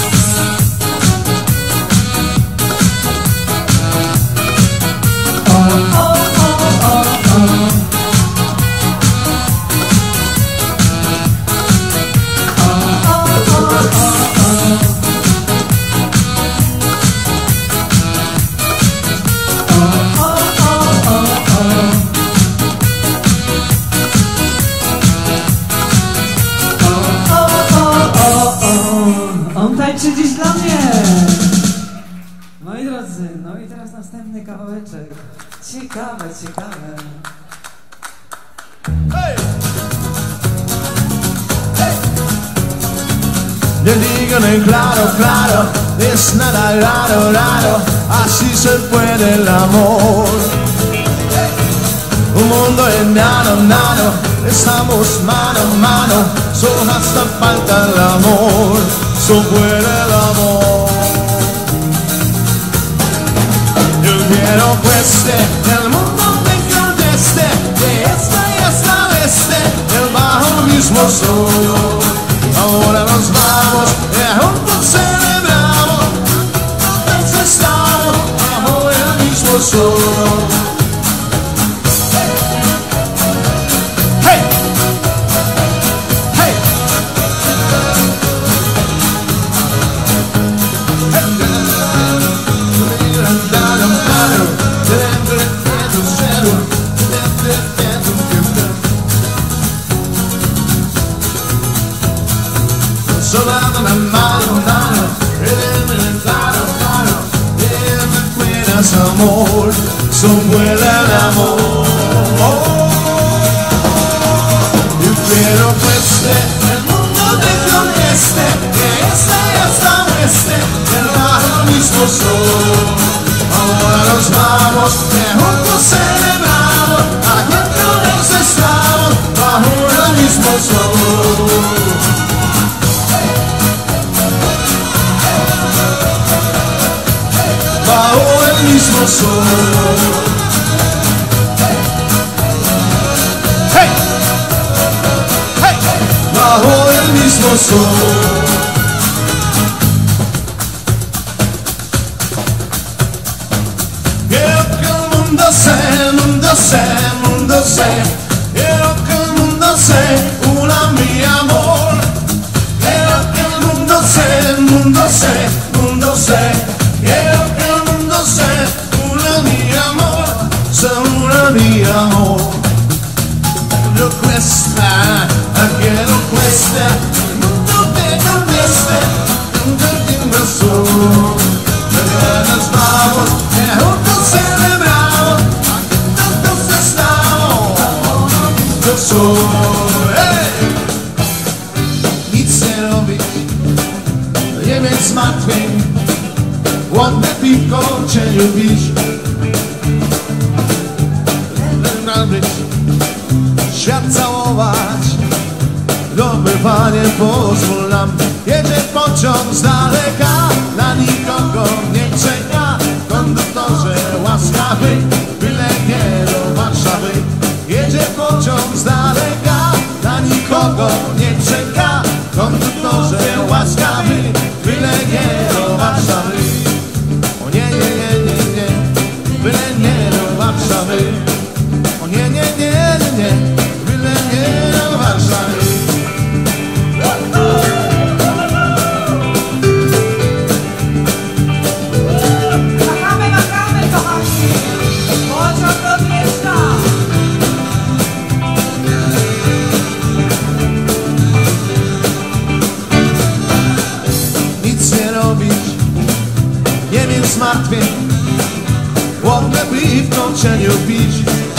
O, o, o, o, o. O, o, o, o, o. O, o, o, o, o. On tańczy dziś dla mnie. Moi drodzy, no i teraz następny kawałeczek. Ciekawe, ciekawe. Hey! Hey! Yo digo en claro, claro, es nada raro, raro, así se puede el amor. Un mundo enano, nano, estamos mano a mano, solo hasta falta el amor, solo puede el amor. Yo quiero cueste, el mundo me encandece, de esta y hasta el este, el bajo mismo sol. Ahora nos vamos, y juntos celebramos, juntos estamos, bajo el mismo sol. Hey! solano la mano, buenas amor, son buenas de amor. Yo quiero que el mundo te conteste, que esta y hasta oeste, bajo el mismo sol. Ahora nos vamos, que juntos celebramos, adentro nos estamos, bajo el mismo sol. Bajo el mismo sol. Hey, hey, bajo el mismo sol. Quiero que el mundo sea, quiero que el mundo sea una mi amor. Quiero que el mundo sea, quiero que el mundo sea una mi amor, sea una mi amor. Lo cuesta, que lo cuesta, el mundo te conteste, nunca tengo sol. Nos vamos, que juntos celebramos, juntos estamos, to sol. Nic nie robić, nie mieć zmartwień, głodne piwko cię lubić. Świat całować, dobywanie pozwól nam. Jedzie pociąg z daleka, na nikogo nie czeka. Konduktorze łaskawy, byle nie do Warszawy. Jedzie pociąg z daleka, na nikogo nie czeka. Konduktorze łaskawy, byle nie do Warszawy. O nie, nie, nie, nie, nie, byle nie do Warszawy. O nie, nie, nie, nie, nie, byle nie do Warszawy. Machamy, kochani! Pociąg odjeżdża! Nic nie robić, nie mieć zmartwień, głodne piwko cię nie pić.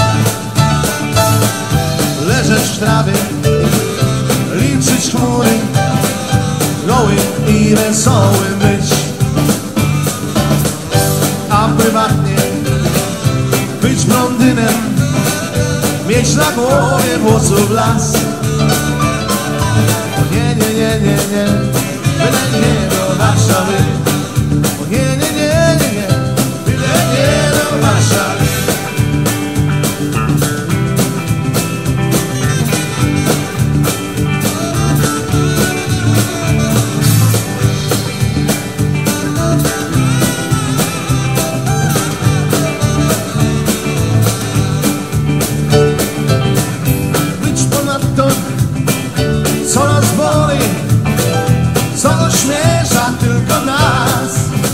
Leżeć w trawie, liczyć chmury, goły i wesoły być. A prywatnie być blondynem, mieć na głowie włosów las. O nie, nie, nie, nie, nie, byle nie do Warszawy. O nie, nie, nie, nie, nie, byle nie do Warszawy. Być ponadto, co nas boli, co ośmiesza tylko nas.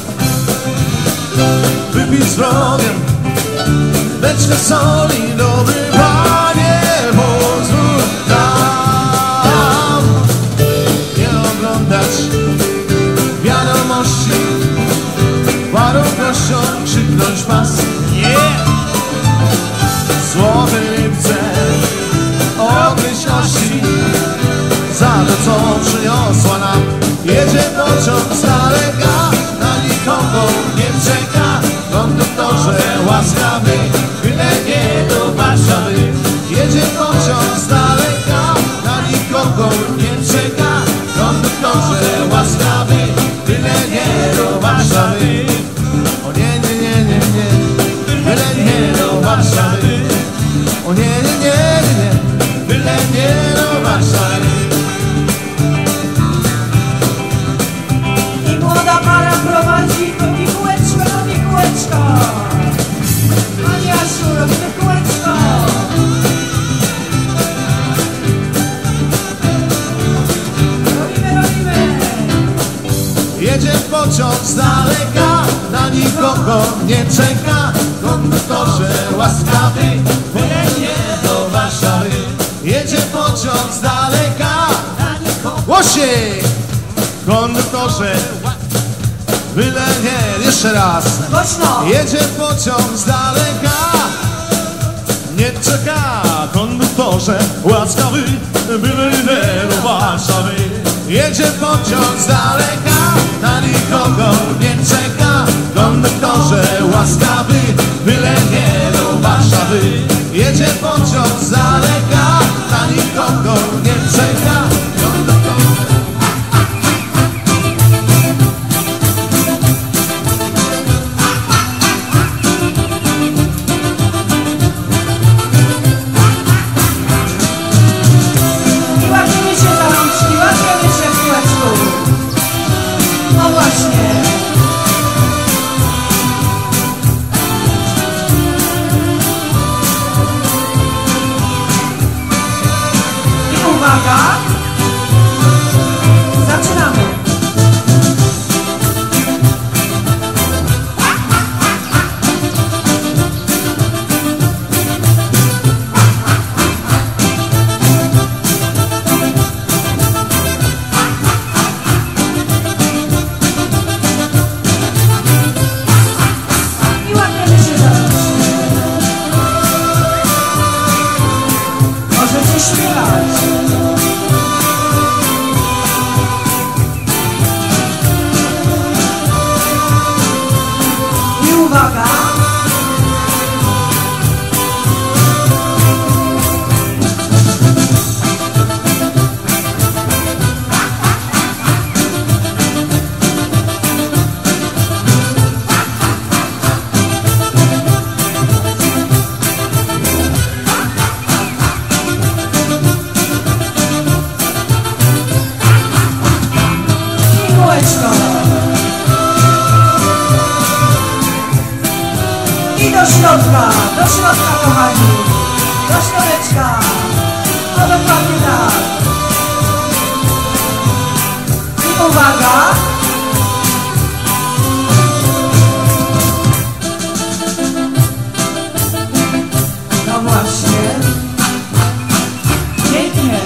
Wypić z wrogiem, beczkę soli, dobry Panie, pozwól nam nie oglądać wiadomości, warunkością krzyknąć pas. Yeah! Słowy chcę ogryźć osi za to, co przyniosła nam. Jedzie pociąg z daleka, na nikogo nie czeka. Konduktorze łaskawy, byle nie do Warszawy. Jedzie pociąg z daleka, na nikogo nie czeka. Konduktorze łaskawy, byle nie do Warszawy. O nie, nie, nie, nie, nie, byle nie do Warszawy. O nie, nie, nie, nie, nie, byle nie do Warszawy. I młoda para prowadzi robi kółeczko. Pani Asiu, robimy kółeczko. Robimy. Jedzie pociąg z daleka, na nikogo nie czeka. Konduktorze łaskawy, byle nie do Warszawy. Jedzie pociąg z daleka, na nikogo. Głośniej! konduktorze, byle nie, jeszcze raz. Jedzie pociąg z daleka, nie czeka, konduktorze łaskawy, byle nie do Warszawy. Jedzie pociąg z daleka, na nikogo nie czeka, konduktorze łaskawy, byle nie do Warszawy. Jedzie pociąg z daleka, na nikogo nie czeka, konduktorze. I do środka, kochani, do środeczka, no dokładnie tak. I uwaga. No właśnie, pięknie.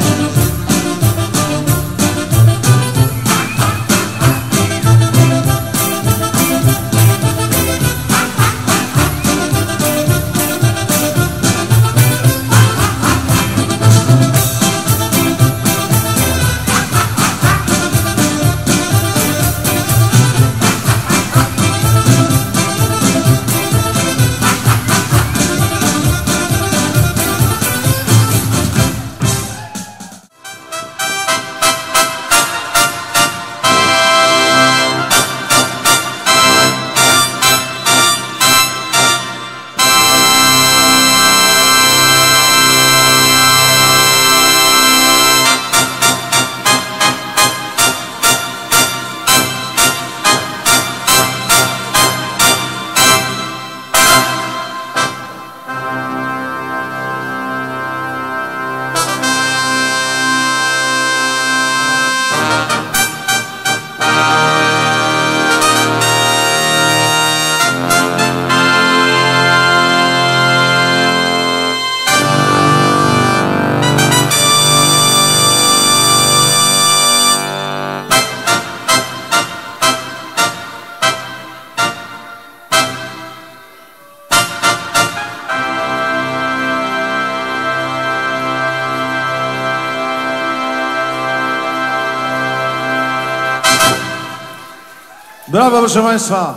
Brawo, proszę Państwa.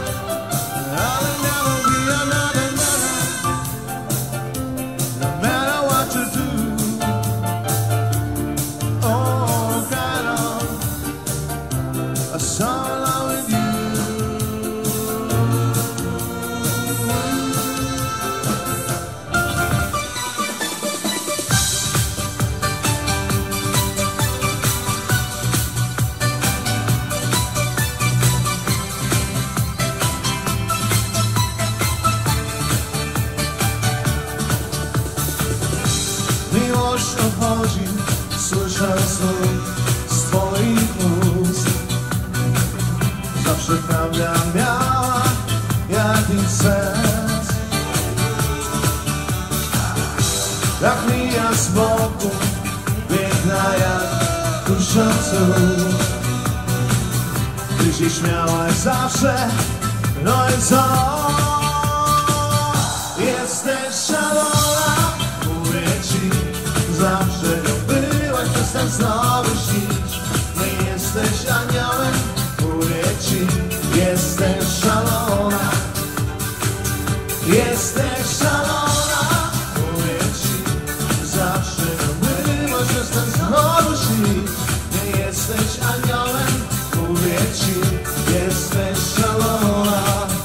No matter słów z twoich ust. Zawsze prawda miała jakiś sens. Jak mija z boku, piękna jak kuszącą. Ty się śmiałaś zawsze, no i co? Jesteś szalona, mówię ci. Zawsze nią byłaś, przestań znowu śnić. Nie jesteś aniołem, mówię ci. Jesteś szalona. Jesteś szalona, mówię ci. Zawsze nią byłaś, przestań znowu śnić. Nie jesteś aniołem, mówię ci. Jesteś szalona.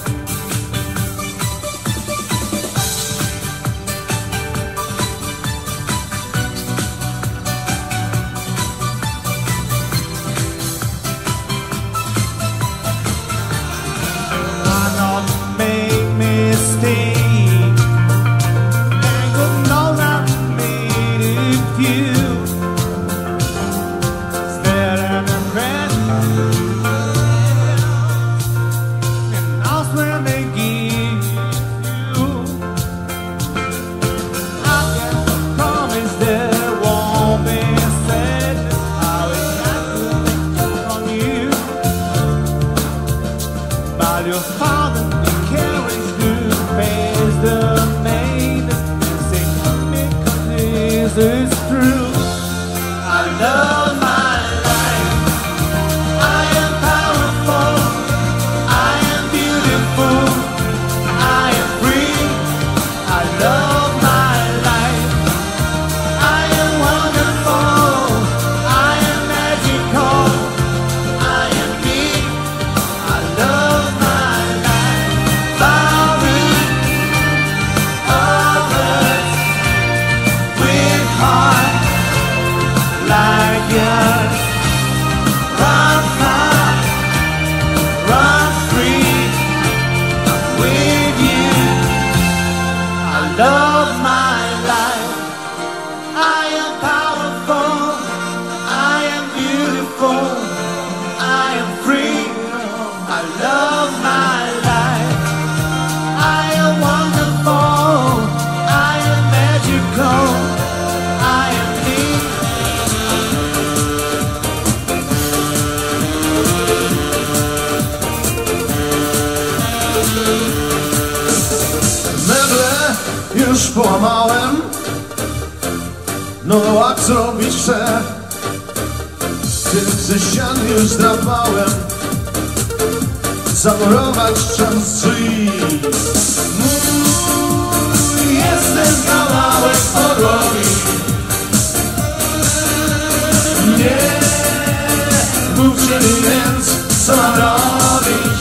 Już połamałem, no a co robić chcę? Tych ze ścian już zdrapałem, zamurować czas drzwi. Jestem kawałek podłogi. Nie, mówcie mi więc, co mam robić.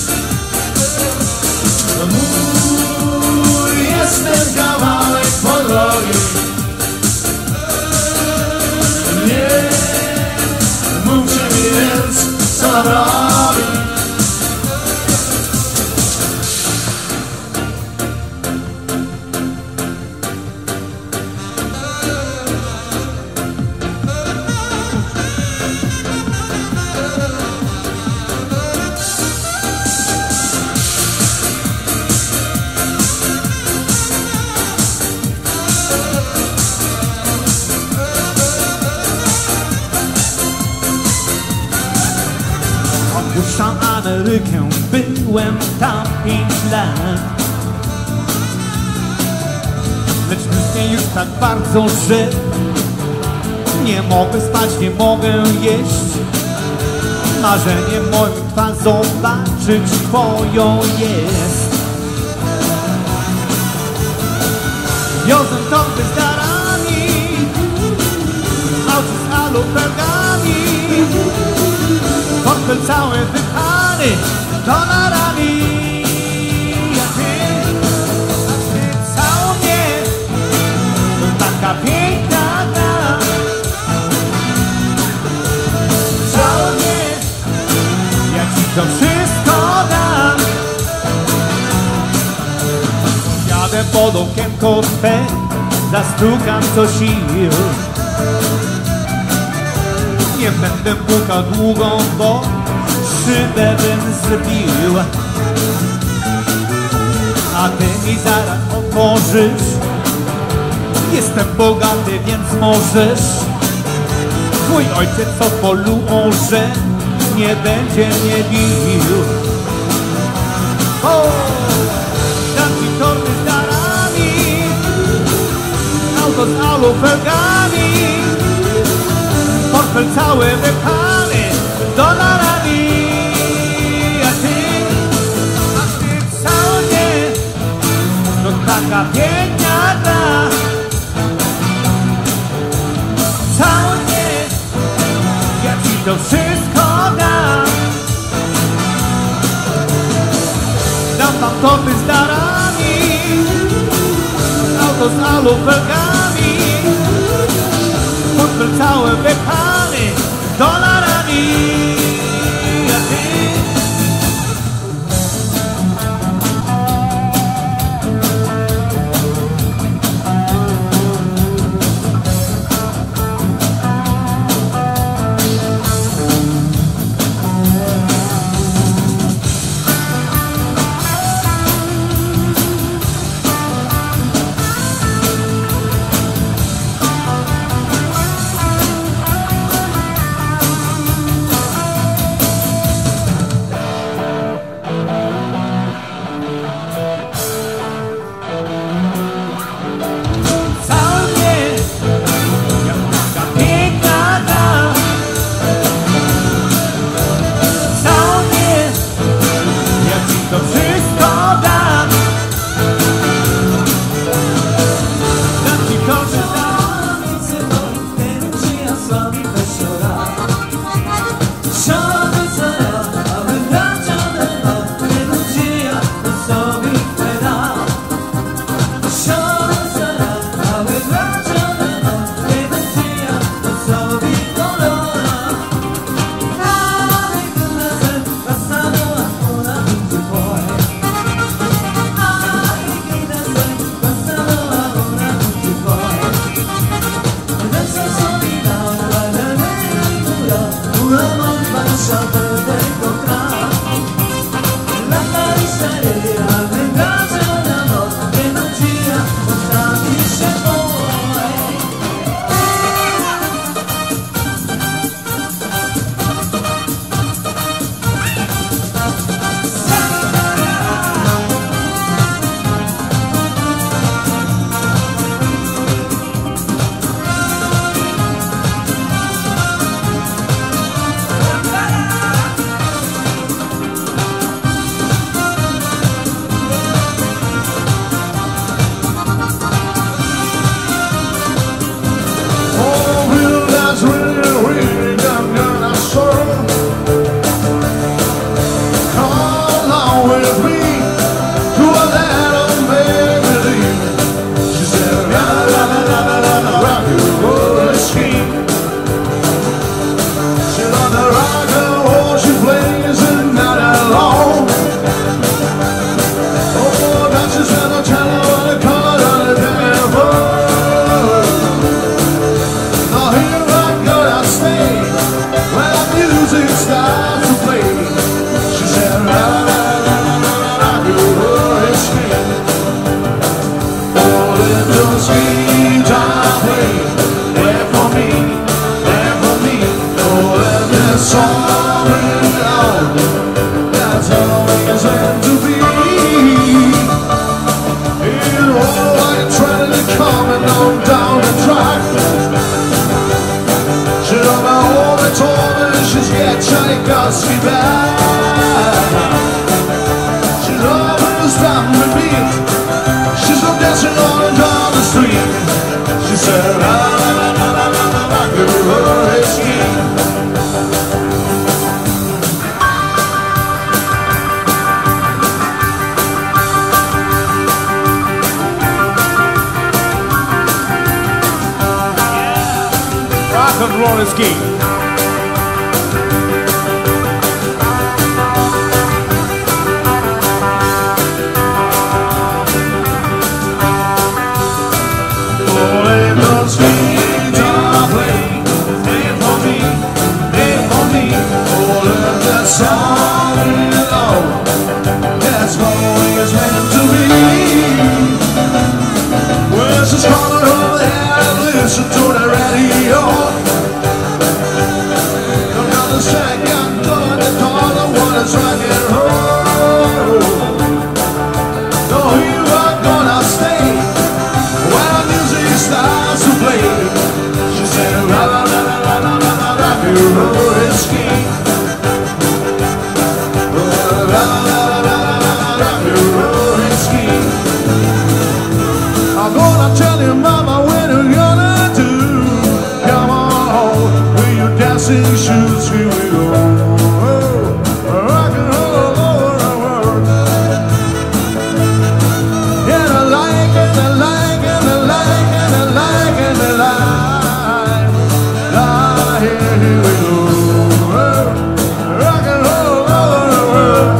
Jestem kawałek podłogi. Nie, mówcie mi więc, co mam robić. Opuszczam Amerykę, byłem tam 5 lat. Lecz mnie już tak bardzo, że nie mogę spać, nie mogę jeść. Marzenie moim twarz zobaczyć twoją jest. Wiozę torby z darami, auto z alufelgami. Portfel cały wypchany dolarami. A ty całą mnie, to taka piękna gra. Całą mnie, ja ci to wszystko dam. Jadę pod okienko twe, zastukam co sił. Nie będę pukał długo, bo szybę bym zbił. A ty mi zaraz otworzysz. Jestem bogaty, więc możesz. Mój ojciec co w polu orze, nie będzie mnie bił. O, dam ci torby z darami, auto z alufelgami, portfel cały wypchany dolarami. A ty cały nie, to taka piękna gra. Cały nie, ja ci to wszystko dam. Dam wam torby z darami, auto z alufelgami, portfel cały wypchany dolarami. A ty roller skate. So you are gonna stay when the music starts to play. She said, la la la la la la la la, rock and roll and ski. La la la la la la la, rock and roll and ski. I'm gonna tell your mama what you're gonna do. Come on, with your dancing shoes, here we go. Rock and roll all over the world. And I like it, I like it, I like it, I like it, I like it. Here we go. Rock and roll all over the world.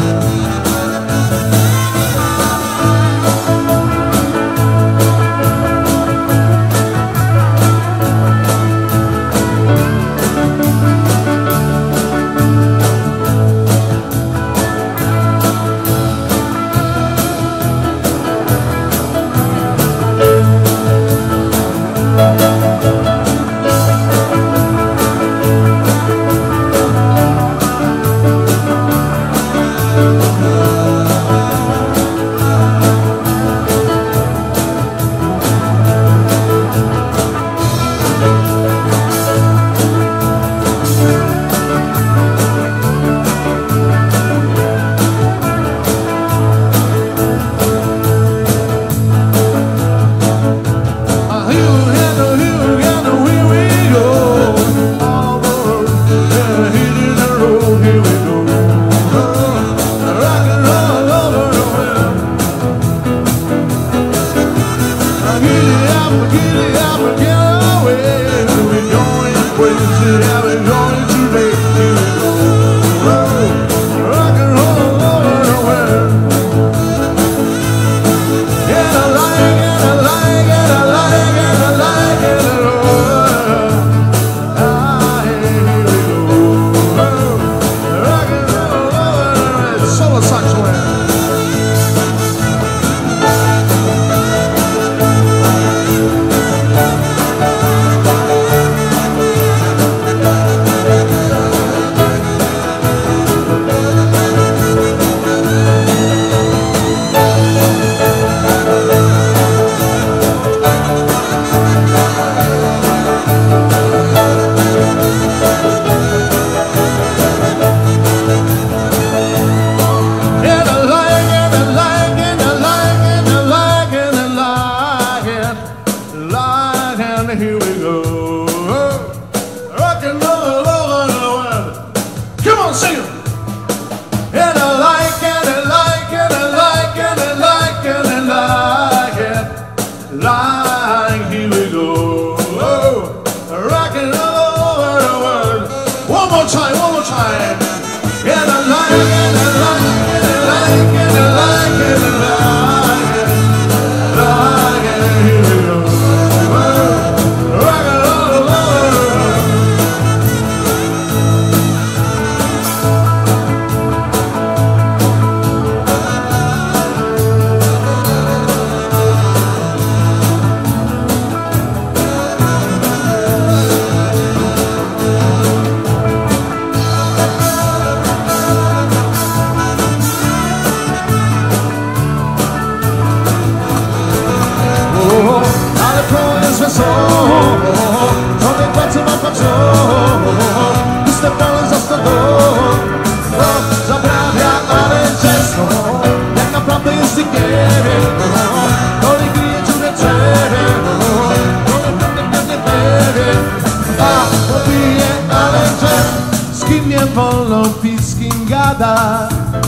wolno pić, z kim gada.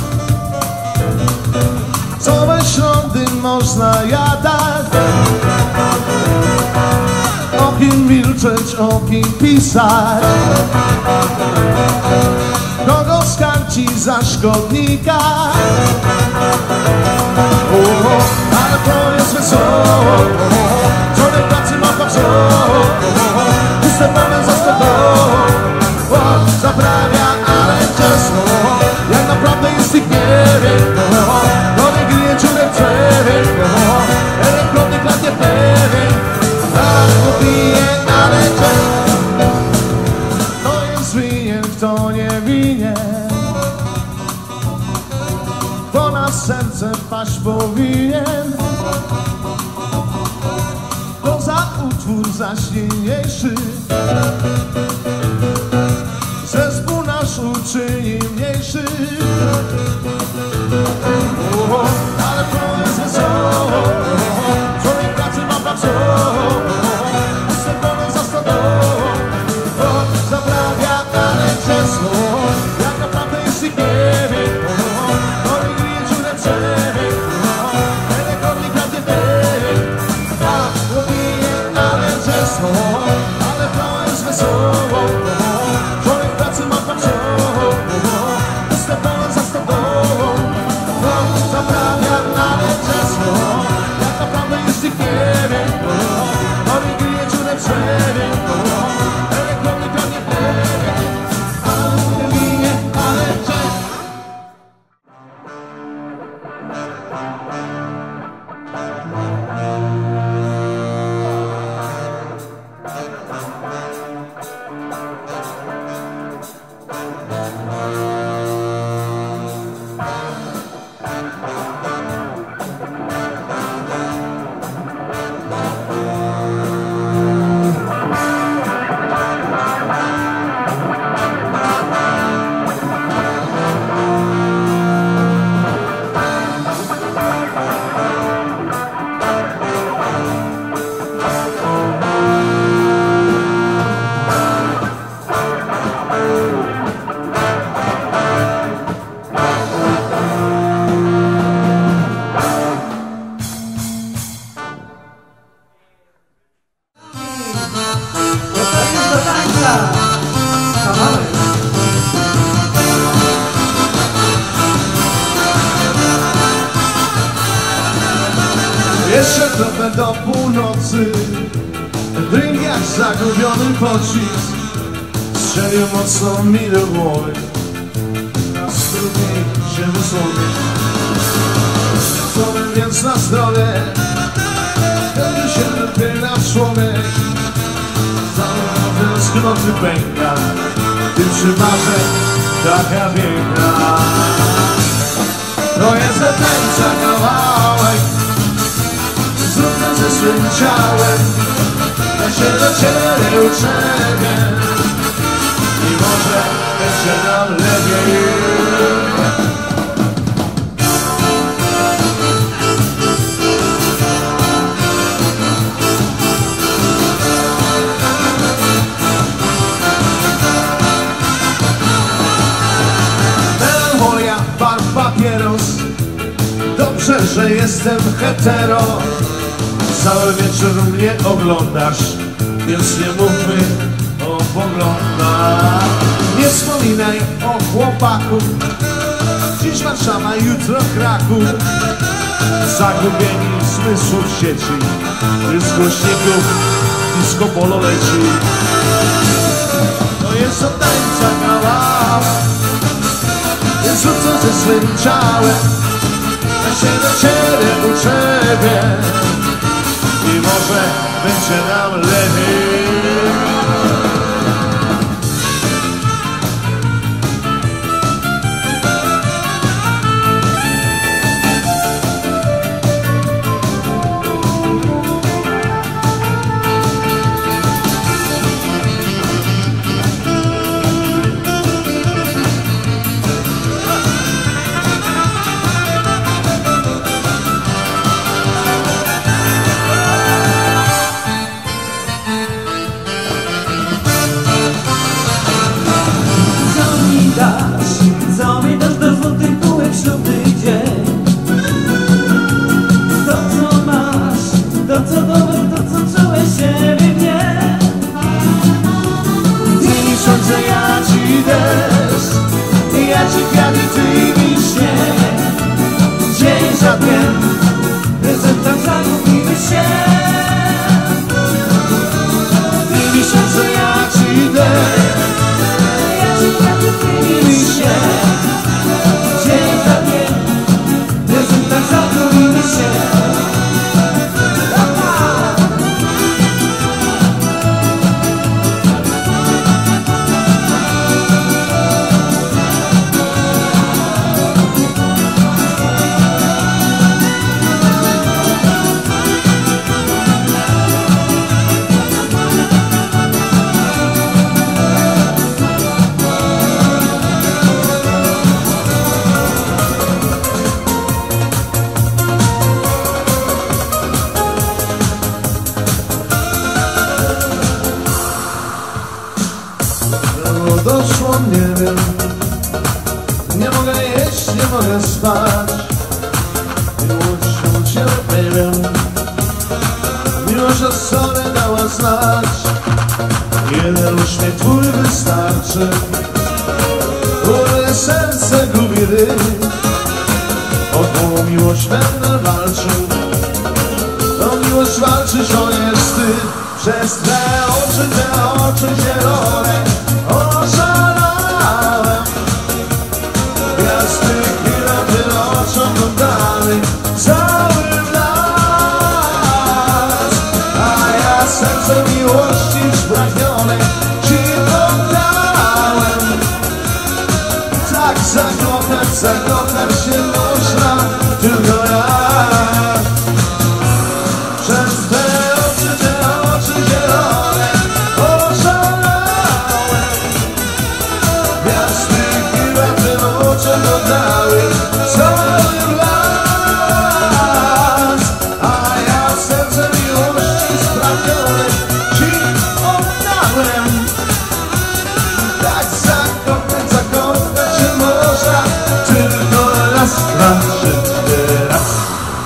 Całe środy można jadać, o kim milczeć, o kim pisać, kogo skarci za szkodnika. Ale to jest wesoło, człowiek pracy ma wesoło, puste plany za stodą, zaprawia, ale ciasno, jak naprawdę jest ich nie wiem, to nie grije czurek czerek, elektrownik lat nie pewien, a popije, ale ciasno, to jest winien, kto nie winien, to na serce spać powinien. To za utwór zaśniejszy. Zespół nasz uczyni mniejszy. Ale to jest wesoło. Człowiek pracy ma pracowo. Występowany za stodołą. Zaprawia dalej krzesło. Jak naprawdę jest ich nie wiem. To nie gryje dziurę przebieg. Telekornik kradnie bieg. A łobije dalej krzesło. Ale to jest wesoło. Człowiek pracy ma pracowo. Występowany za stodołą. Zaprawia dalej krzesło. Jak naprawdę jest ich nie wiem. To nie gryje dziurę przebieg. Jeszcze trochę do północy. Drink jak zagubiony pocisk. Strzelił mocno mi do głowy. Nas trudniej się wysłonić. Słowem więc na zdrowie. Wtedy się wypyla człowiek. Zanim tęsknoty pęka. Tym przy barze taka piękna. To jest tańca kawałek. Zróbmy ze swym ciałem. Ja się do ciebie uczepię. I może będzie nam lepiej. Melancholia, bar, papieros. Dobrze, że jestem hetero. Cały wieczór mnie oglądasz, więc nie mówmy o poglądach. Nie wspominaj o chłopaku. Dziś Warszawa, jutro Kraków. Zagubieni zmysłów sieci. Z głośników disco polo leci. To jest od tańca kawałek. Więc rzucę ze swym ciałem. Ja się do ciebie uczepię. I może będzie nam lepiej. Co mi dasz do złotych półek ślubny dzień? To co masz, to co dobre, to co czułeś siebie mnie. Ty mi słońce, ja ci deszcz. Ja ci kwiaty, ty mi śnieg. Dzień za dniem, prezentach zagubimy się. Ty mi słońce, ja ci deszcz. Dzień za dniem, w prezentach zatrudnimy się. nie wiem. Nie mogę jeść, nie mogę spać. Miłością cię wiem. Miłość o sobie dała znać. Jeden uśmiech twój wystarczy. Moje serce gubi rytm. O tą miłość będę walczył. O miłość walczyć to jest ty. Przez te oczy zielone oszalałem. Gwiazdy chwilę tym oczom oddali cały las. A ja serce miłości spragnione ci oddałem. Tak zakochać się można tylko raz. Przez te oczy zielone oszalałem. Gwiazdy chwilę tym oczom oddały cały las. A ja serce miłości spragnione ci oddałem. Tak zakochać się można tylko raz, jeszcze raz.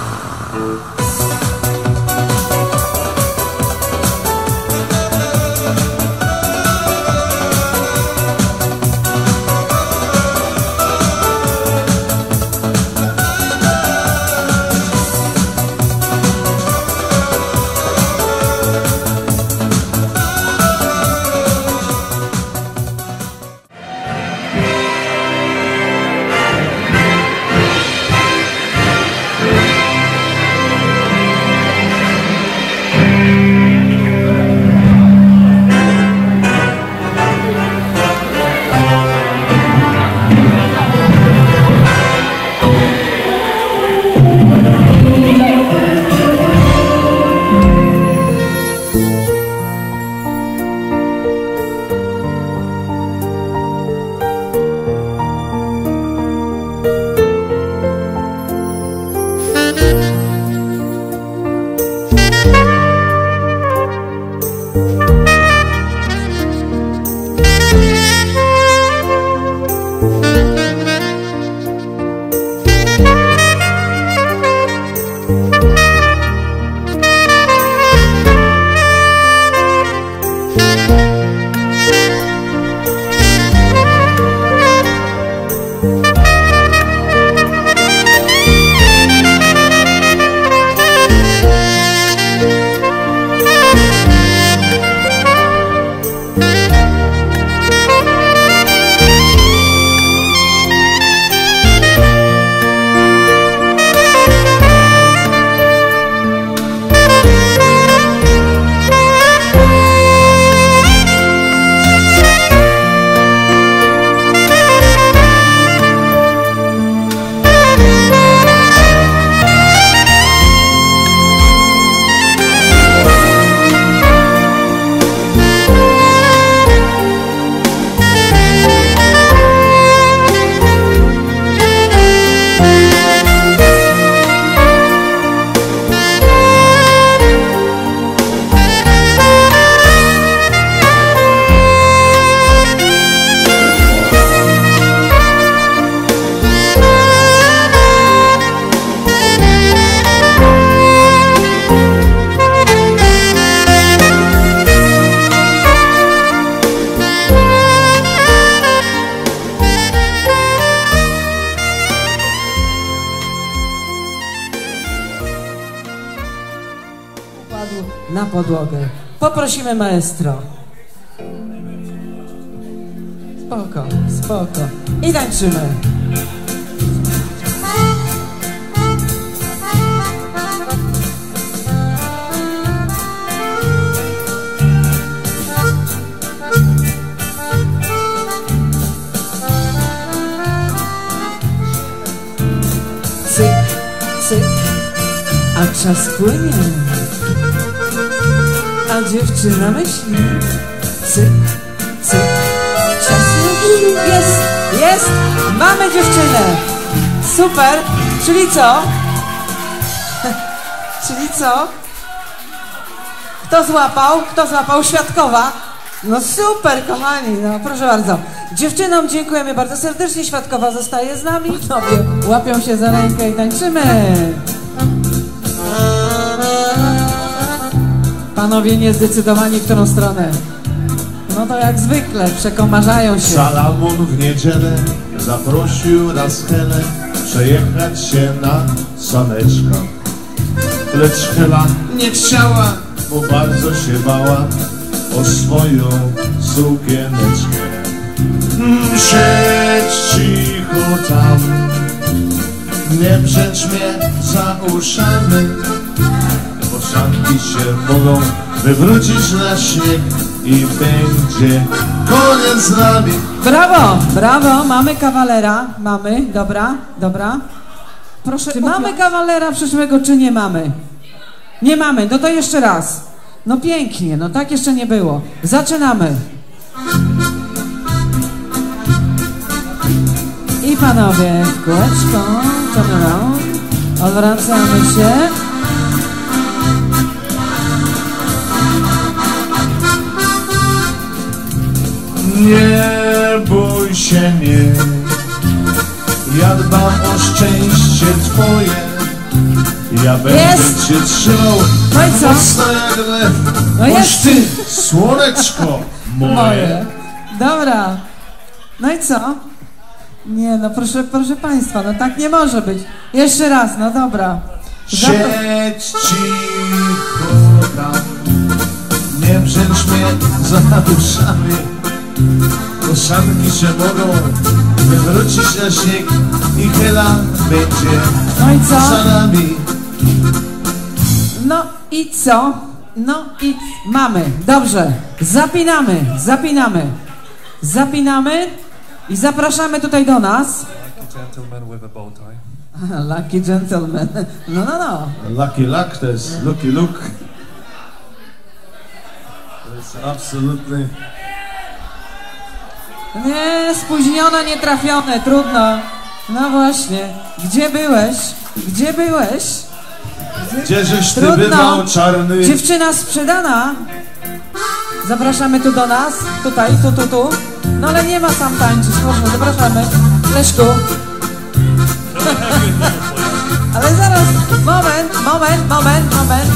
Na podłogę. Poprosimy maestro. Spoko, spoko. I tańczymy. Cyk, cyk, a czas płynie. A dziewczyna myśli. Cyk, cyk, czas jest, jest, mamy dziewczynę. Super, czyli co? Czyli co? Kto złapał? Kto złapał? Świadkowa? No super, kochani, no proszę bardzo. Dziewczynom dziękujemy bardzo serdecznie. Świadkowa zostaje z nami. Panowie łapią się za rękę i tańczymy. Panowie niezdecydowani w którą stronę. No to jak zwykle, przekomarzają się. Salomon w niedzielę zaprosił Raskelę przejechać się na saneczkach. Lecz Hela nie chciała, bo bardzo się bała o swoją sukieneczkę. Siedź cicho tam, nie brzęcz mnie za uszami, bo sanki się mogą wywrócić na śnieg i będzie koniec z nami. Brawo, brawo, mamy kawalera, mamy, dobra, dobra. Proszę, czy mamy kawalera przyszłego, czy nie mamy? Nie mamy, no to jeszcze raz. No pięknie, no tak jeszcze nie było. Zaczynamy. I panowie, w kółeczko, turn around, odwracamy się. Nie bój się, nie. Ja dbam o szczęście twoje. Ja będę cię trzymał mocno jak lew. Boś ty, słoneczko moje. Dobra. No i co? Nie, no proszę państwa, no tak nie może być. Jeszcze raz, no dobra. Siedź cicho tam, nie brzęcz mnie za uszami, bo sanki się mogą wywrócić na śnieg i Hela będzie za nami. No i co? No i mamy. Dobrze. Zapinamy, zapinamy. Zapinamy i zapraszamy tutaj do nas. Lucky gentleman with a bow tie. Lucky gentleman. No, no, no. Lucky luck to jest lucky look. To jest absolutnie... Nie, spóźnione, nietrafione, trudno. No właśnie. Gdzie byłeś? Gdzie byłeś? Gdzieżeś ty bywał, czarny? Dziewczyna sprzedana. Zapraszamy tu do nas. Tutaj, tu. No ale nie ma tam tańczyć, można, zapraszamy. Leszku. Ale zaraz, moment.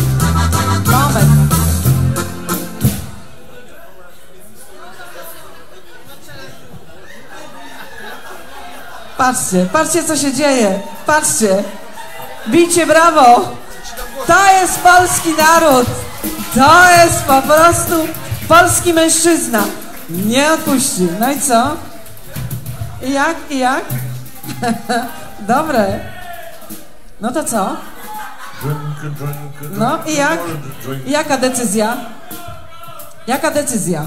Patrzcie co się dzieje. Patrzcie. Bijcie brawo. To jest polski naród. To jest po prostu polski mężczyzna. Nie odpuści. No i co? I jak? Dobre. No to co? No i jak? Jaka decyzja? Jaka decyzja?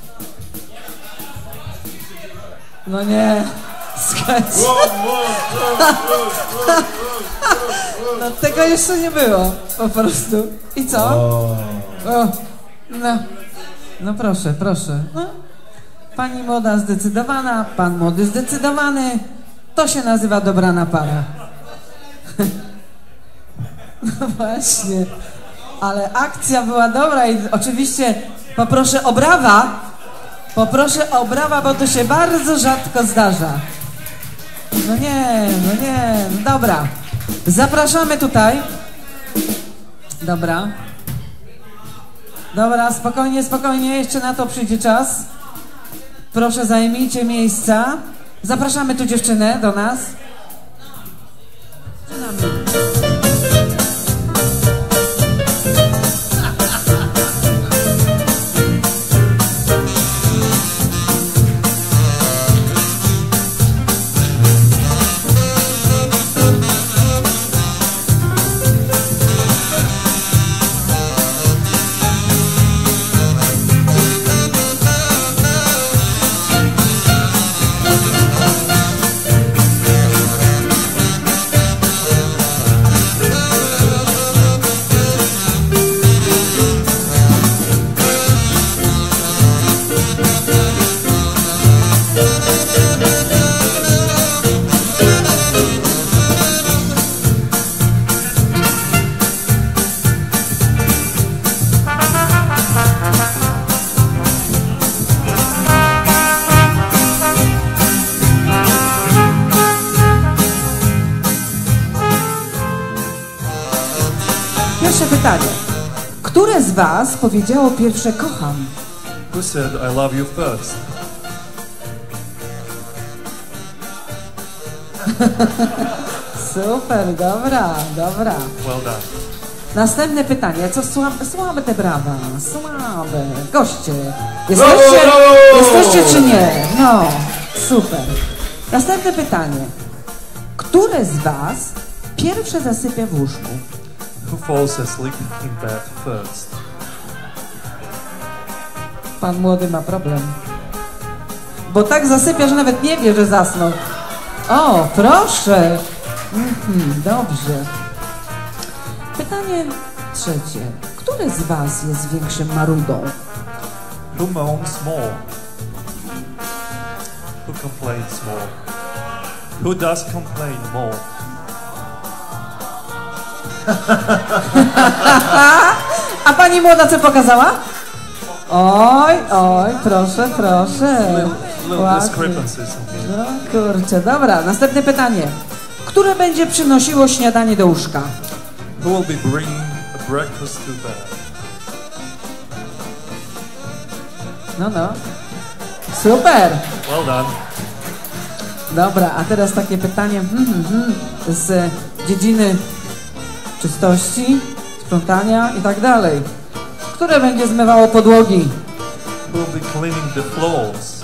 No nie. Skacz. No tego jeszcze nie było. Po prostu. I co? O, no proszę. No. Pani młoda zdecydowana, pan młody zdecydowany. To się nazywa dobrana para. No właśnie. Ale akcja była dobra i oczywiście poproszę o brawa. Bo to się bardzo rzadko zdarza. No nie, no dobra. Zapraszamy tutaj. Dobra, spokojnie, jeszcze na to przyjdzie czas. Proszę, zajmijcie miejsca. Zapraszamy tu dziewczynę do nas. Pierwsze pytanie. Które z was powiedziało pierwsze kocham? Who said I love you first? Super, dobra, dobra. Well done. Następne pytanie. Co słabe te brawa? Słabe. Goście. Jesteście czy nie? No, super. Następne pytanie. Które z was pierwsze zasypia w łóżku? Who falls asleep in bed first? Pan młody ma problem. Bo tak zasypia, że nawet nie wie, że zasnął. O, proszę. Dobrze. Pytanie trzecie. Który z was jest większym marudą? Who moans more? Who complains more? Who does complain more? A pani młoda co pokazała? Oj, proszę, proszę. Little discrepancies. No kurczę, dobra. Następne pytanie. Które będzie przynosiło śniadanie do łóżka? Who will be bringing a breakfast to bed? No. Super. Well done. Dobra, a teraz takie pytanie z dziedziny czystości, sprzątania i tak dalej. Które będzie zmywało podłogi? Who will be cleaning the floors?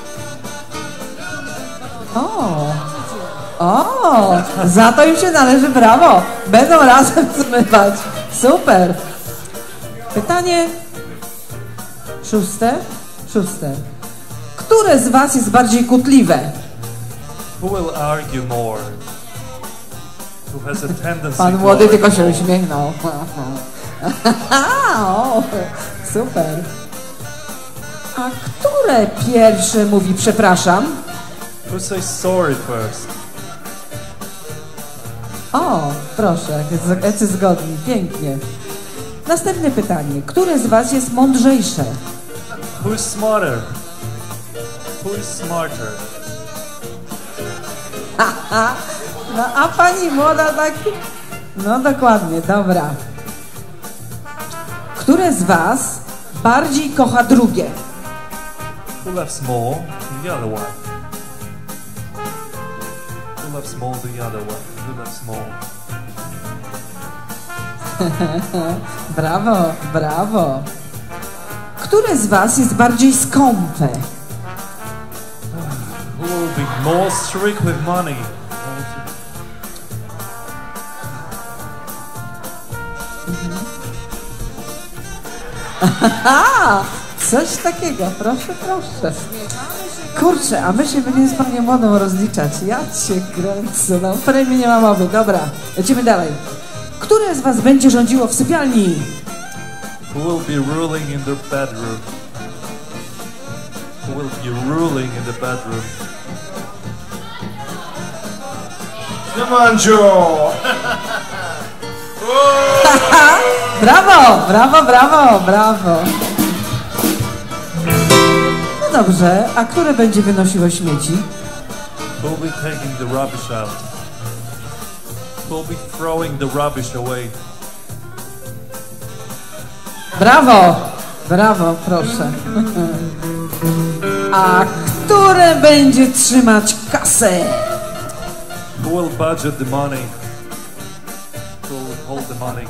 Za to im się należy brawo. Będą razem zmywać. Super. Pytanie szóste. Które z was jest bardziej kłótliwe? Who will argue more? Who has a tendency Pan to młody argue tylko się more? uśmiechnął. O, super. A które pierwsze mówi przepraszam? Who says sorry first? O, proszę, jacy zgodni, pięknie. Następne pytanie. Które z was jest mądrzejsze? Who is smarter? Who is smarter? No a pani młoda tak... No dokładnie, dobra. Które z was bardziej kocha drugie? Who loves more than the other one? Who loves more than the other one? Who loves more? Brawo, brawo. Które z was jest bardziej skąpe? Who will be more strict with money? Coś takiego, proszę, proszę. Kurczę, a my się będziemy z panią młodą rozliczać. Ja cię kręcę, no premii nie ma mowy. Dobra, lecimy dalej. Które z was będzie rządziło w sypialni? Who will be ruling in the bedroom? Who will be ruling in the bedroom? Siemancio! Brawo, brawo, brawo, brawo. No dobrze, a które będzie wynosiło śmieci? Who will be taking the rubbish out? Who will be throwing the rubbish away? Brawo, brawo, proszę. A które będzie trzymać kasę? Who will budget the money? Who will hold the money?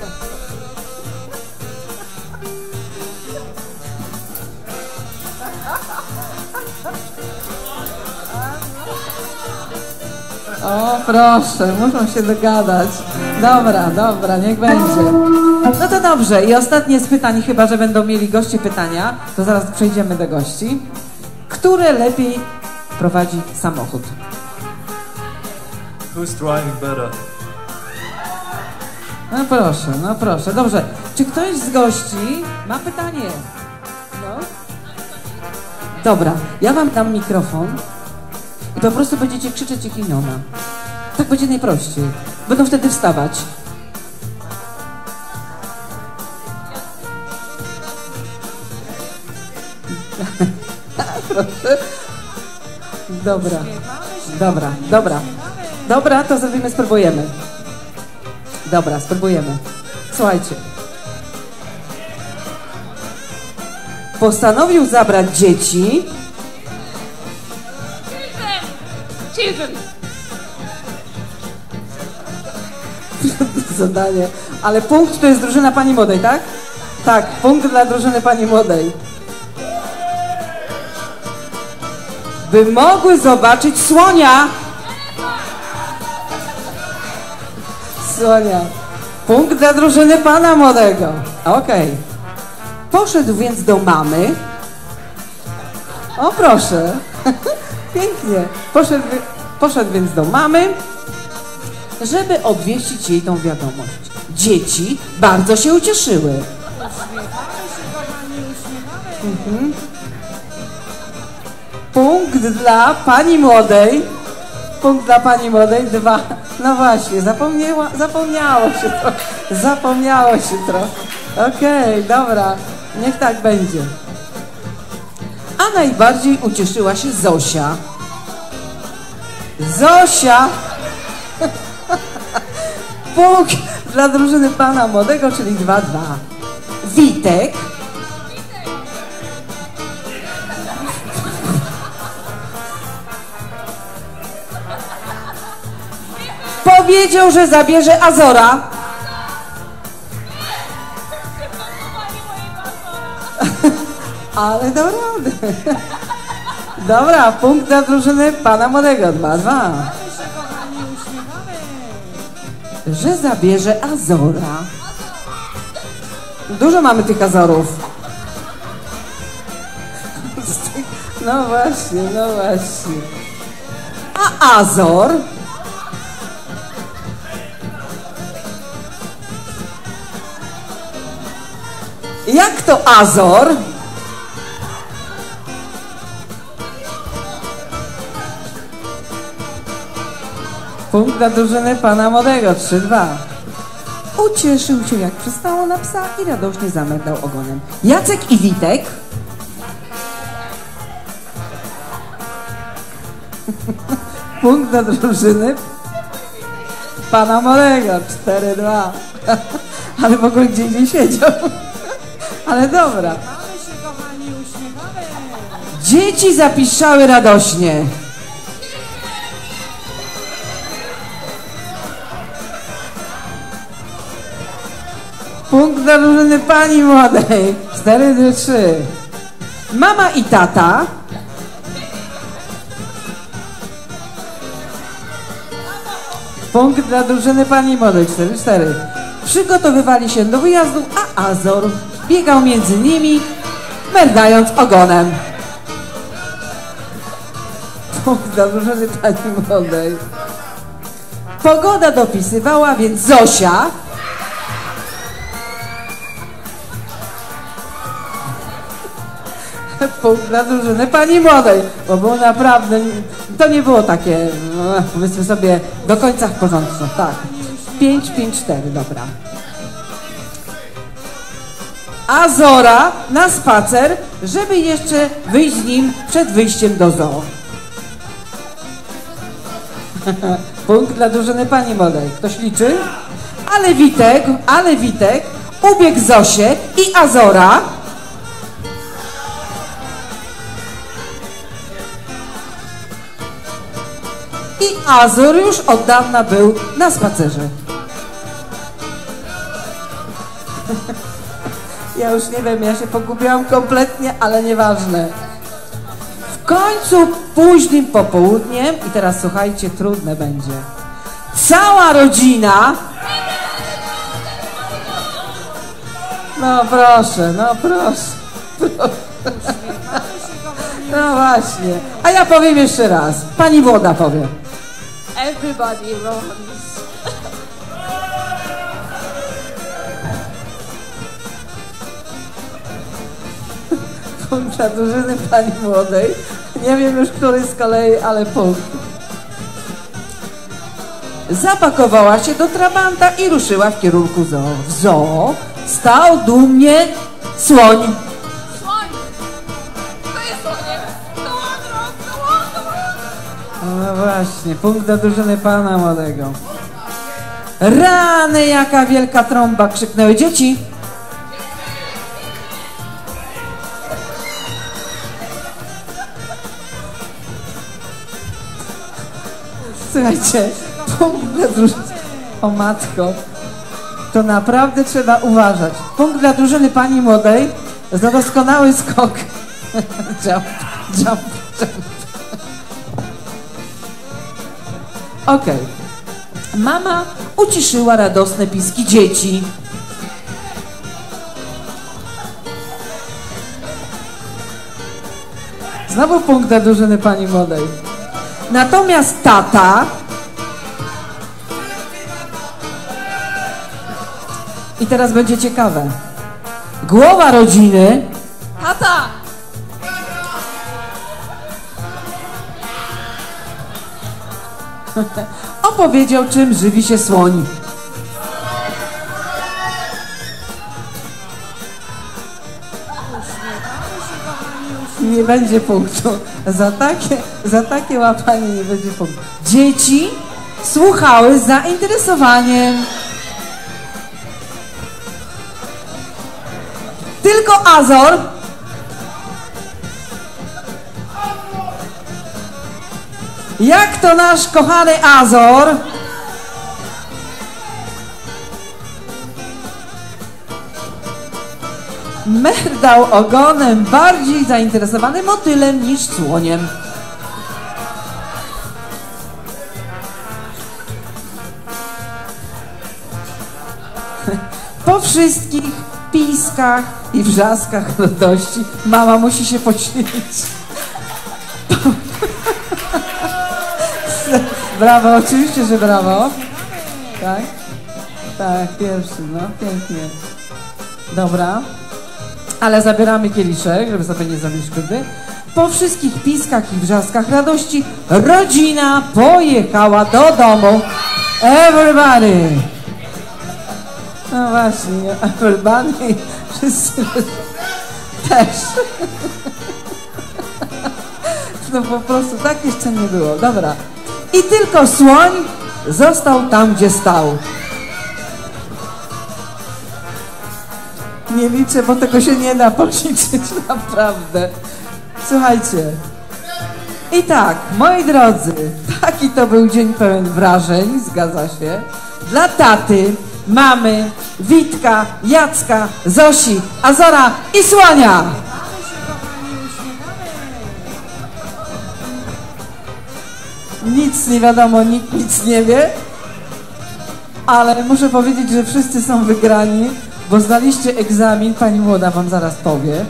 O, proszę, muszą się dogadać. Dobra, dobra, niech będzie. No to dobrze. I ostatnie z pytań, chyba że będą mieli goście pytania, to zaraz przejdziemy do gości. Które lepiej prowadzi samochód? Who's driving better? No proszę, dobrze. Czy ktoś z gości ma pytanie? No. Dobra, ja wam dam mikrofon i po prostu będziecie krzyczeć jak imiona. Tak będzie najprościej. Będą wtedy wstawać. Proszę. Dobra, to zrobimy, spróbujemy. Dobra, spróbujemy. Słuchajcie. Postanowił zabrać dzieci. Children. Zadanie. Ale punkt to jest drużyna pani młodej, tak? Tak, punkt dla drużyny pani młodej. By mogły zobaczyć słonia. Słonia. Punkt dla drużyny pana młodego. Okej. Poszedł więc do mamy. O proszę. Pięknie. Poszedł więc do mamy, żeby obwieścić jej tą wiadomość. Dzieci bardzo się ucieszyły. Punkt dla pani młodej. Punkt dla pani młodej. 2. No właśnie, zapomniało się trochę. Okej, dobra, niech tak będzie. A najbardziej ucieszyła się Zosia. Zosia! Punkt dla drużyny pana młodego, czyli 2-2. Witek. Powiedział, że zabierze Azora. Ale dał radę. Dobra, punkt dla drużyny pana młodego. 2-2. Że zabierze Azora. Dużo mamy tych Azorów. No właśnie, no właśnie. A Azor? Jak to Azor? Punkt dla drużyny pana młodego. 3-2. Ucieszył się, jak przystało na psa i radośnie zamerdał ogonem. Jacek i Witek. Punkt dla drużyny pana młodego. 4-2. Ale w ogóle gdzie indziej siedział. Ale dobra. Dzieci zapiszczały radośnie. Punkt dla drużyny pani młodej. 4-3. Mama i tata. Punkt dla drużyny pani młodej. 4-4. Przygotowywali się do wyjazdu, a Azor biegał między nimi, merdając ogonem. Punkt dla drużyny pani młodej. Pogoda dopisywała, więc Zosia punkt dla drużyny pani młodej, bo było naprawdę, to nie było takie, powiedzmy sobie, do końca w porządku. Tak. 5-5-4, dobra. Azora na spacer, żeby jeszcze wyjść z nim przed wyjściem do zoo. Punkt dla drużyny pani młodej. Ktoś liczy? Ale Witek ubiegł Zosię i Azora i Azor już od dawna był na spacerze. Ja już nie wiem, ja się pogubiłam kompletnie, ale nieważne. W końcu późnym popołudniem, i teraz słuchajcie, trudne będzie. Cała rodzina... No proszę, no proszę. No właśnie. A ja powiem jeszcze raz. Pani młoda powie. Everybody runs. Punkt dla drużyny pani młodej. Nie wiem już, który z kolei, ale punkt. Zapakowała się do trabanta i ruszyła w kierunku zoo. W zoo stał dumnie słoń. No właśnie, punkt dla drużyny pana młodego. Rany, jaka wielka trąba! Krzyknęły dzieci. Słuchajcie, punkt dla drużyny. O matko, to naprawdę trzeba uważać. Punkt dla drużyny pani młodej za doskonały skok. Jump, jump, jump. Okej. Mama uciszyła radosne piski dzieci. Znowu punkt dla drużyny pani młodej. Natomiast tata i teraz będzie ciekawe. Głowa rodziny. Tata! Opowiedział, czym żywi się słoń. Nie będzie punktu. Za takie łapanie nie będzie punktu. Dzieci słuchały z zainteresowaniem. Tylko Azor jak to nasz kochany Azor merdał ogonem, bardziej zainteresowany motylem niż słoniem. Po wszystkich piskach i wrzaskach radości mama musi się posilić. Brawo, oczywiście, że brawo. Tak? Tak, pierwszy, no, pięknie. Dobra. Ale zabieramy kieliszek, żeby sobie nie zrobić krzywdy. Po wszystkich piskach i wrzaskach radości rodzina pojechała do domu. Everybody! No właśnie, everybody, wszyscy też. No po prostu tak jeszcze nie było. Dobra. I tylko słoń został tam, gdzie stał. Nie liczę, bo tego się nie da policzyć, naprawdę. Słuchajcie. I tak, moi drodzy, taki to był dzień pełen wrażeń, zgadza się. Dla taty, mamy, Witka, Jacka, Zosi, Azora i Słonia. Nic nie wiadomo, nikt nic nie wie, ale muszę powiedzieć, że wszyscy są wygrani, bo zdaliście egzamin, pani młoda wam zaraz powie.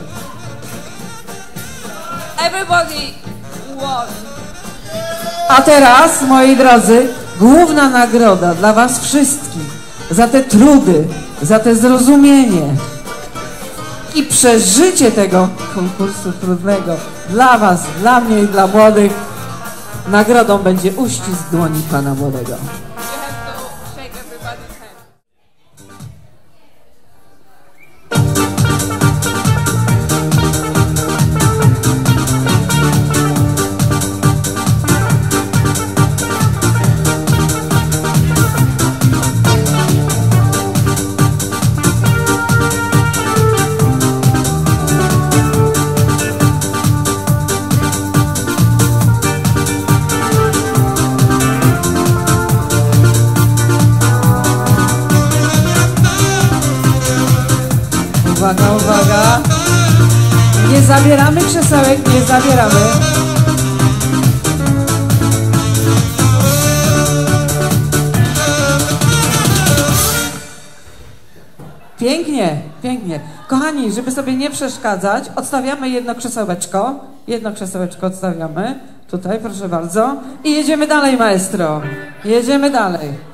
Everybody won. A teraz, moi drodzy, główna nagroda dla was wszystkich za te trudy, za te zrozumienie i przeżycie tego konkursu trudnego dla was, dla mnie i dla młodych. Nagrodą będzie uścisk dłoni pana młodego. Uwaga, uwaga. Nie zabieramy krzesełek, nie zabieramy. Pięknie, pięknie. Kochani, żeby sobie nie przeszkadzać, odstawiamy jedno krzesełeczko. Jedno krzesełeczko odstawiamy. Tutaj, proszę bardzo. I jedziemy dalej, maestro. Jedziemy dalej.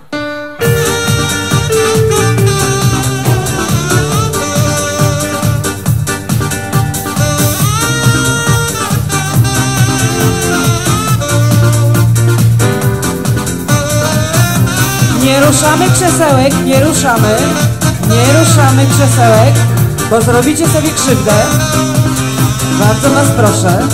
Nie ruszamy krzesełek, nie ruszamy. Nie ruszamy krzesełek, bo zrobicie sobie krzywdę. Bardzo was proszę.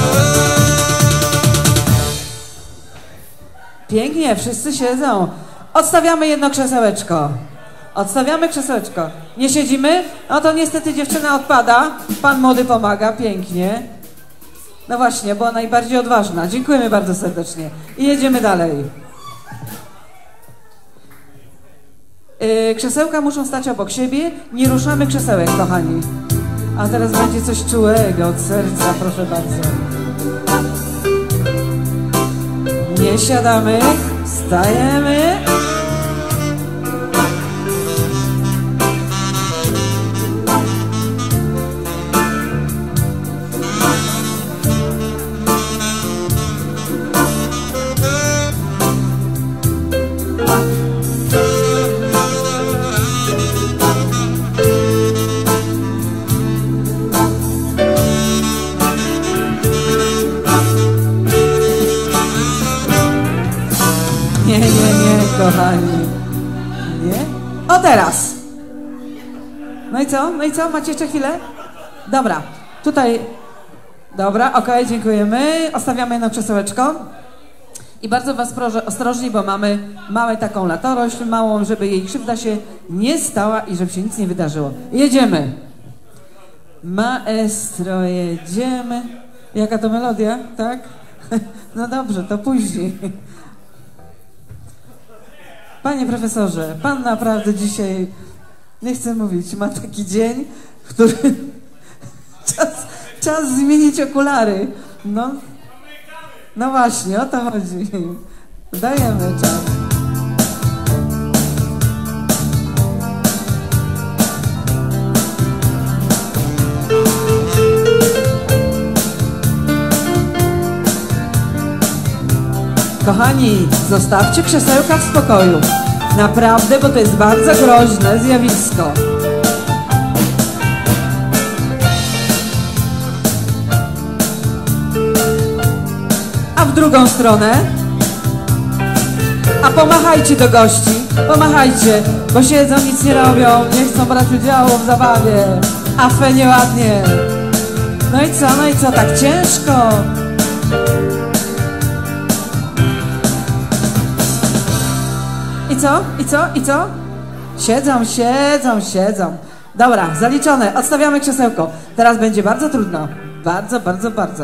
Pięknie, wszyscy siedzą. Odstawiamy jedno krzesełeczko. Odstawiamy krzesełeczko. Nie siedzimy? No to niestety dziewczyna odpada. Pan młody pomaga, pięknie. No właśnie, była najbardziej odważna. Dziękujemy bardzo serdecznie. I jedziemy dalej. Krzesełka muszą stać obok siebie. Nie ruszamy krzesełek, kochani. A teraz będzie coś czułego od serca, proszę bardzo. Nie siadamy, stajemy. Kochani. Nie? O, teraz. No i co? No i co? Macie jeszcze chwilę? Dobra. Tutaj. Dobra, okej, dziękujemy. Ostawiamy jedno krzesełeczko. I bardzo was proszę ostrożnie, bo mamy małą taką latorośl, małą, żeby jej krzywda się nie stała i żeby się nic nie wydarzyło. Jedziemy. Maestro, jedziemy. Jaka to melodia, tak? No dobrze, to później. Panie profesorze, pan naprawdę dzisiaj, nie chcę mówić, ma taki dzień, w którym czas zmienić okulary. No właśnie, o to chodzi. Dajemy czas. Kochani, zostawcie krzesełka w spokoju. Naprawdę, bo to jest bardzo groźne zjawisko. A w drugą stronę. A pomachajcie do gości. Pomachajcie, bo siedzą, nic nie robią, nie chcą brać udziału w zabawie. A fe nieładnie. No i co, tak ciężko. I co? Siedzą. Dobra, zaliczone. Odstawiamy krzesełko. Teraz będzie bardzo trudno. Bardzo.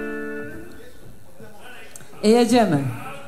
I jedziemy.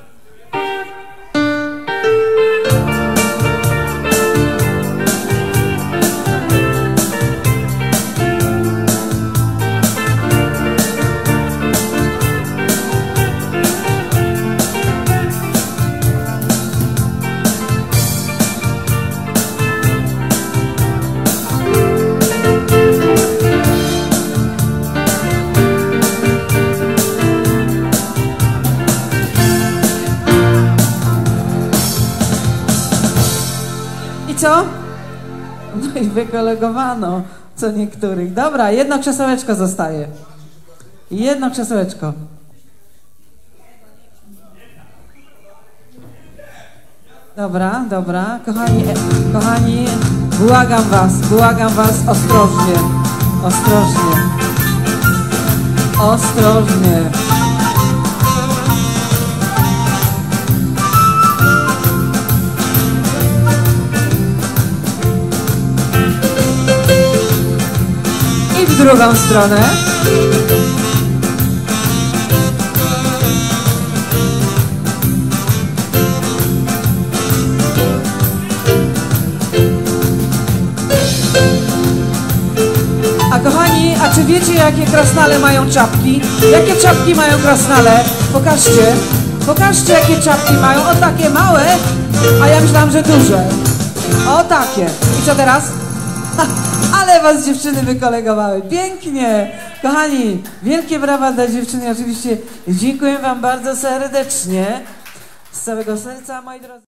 Co? No i wykolegowano co niektórych. Dobra, jedno krzesełeczko zostaje. Jedno krzesełeczko. Dobra. Kochani, błagam was, ostrożnie. W drugą stronę. A kochani, a czy wiecie, jakie krasnale mają czapki? Jakie czapki mają krasnale? Pokażcie, jakie czapki mają. O, takie małe, a ja myślałam, że duże. O, takie. I co teraz? Ale was dziewczyny wykolegowały. Pięknie. Kochani, wielkie brawa dla dziewczyny. Oczywiście dziękuję wam bardzo serdecznie. Z całego serca, moi drodzy.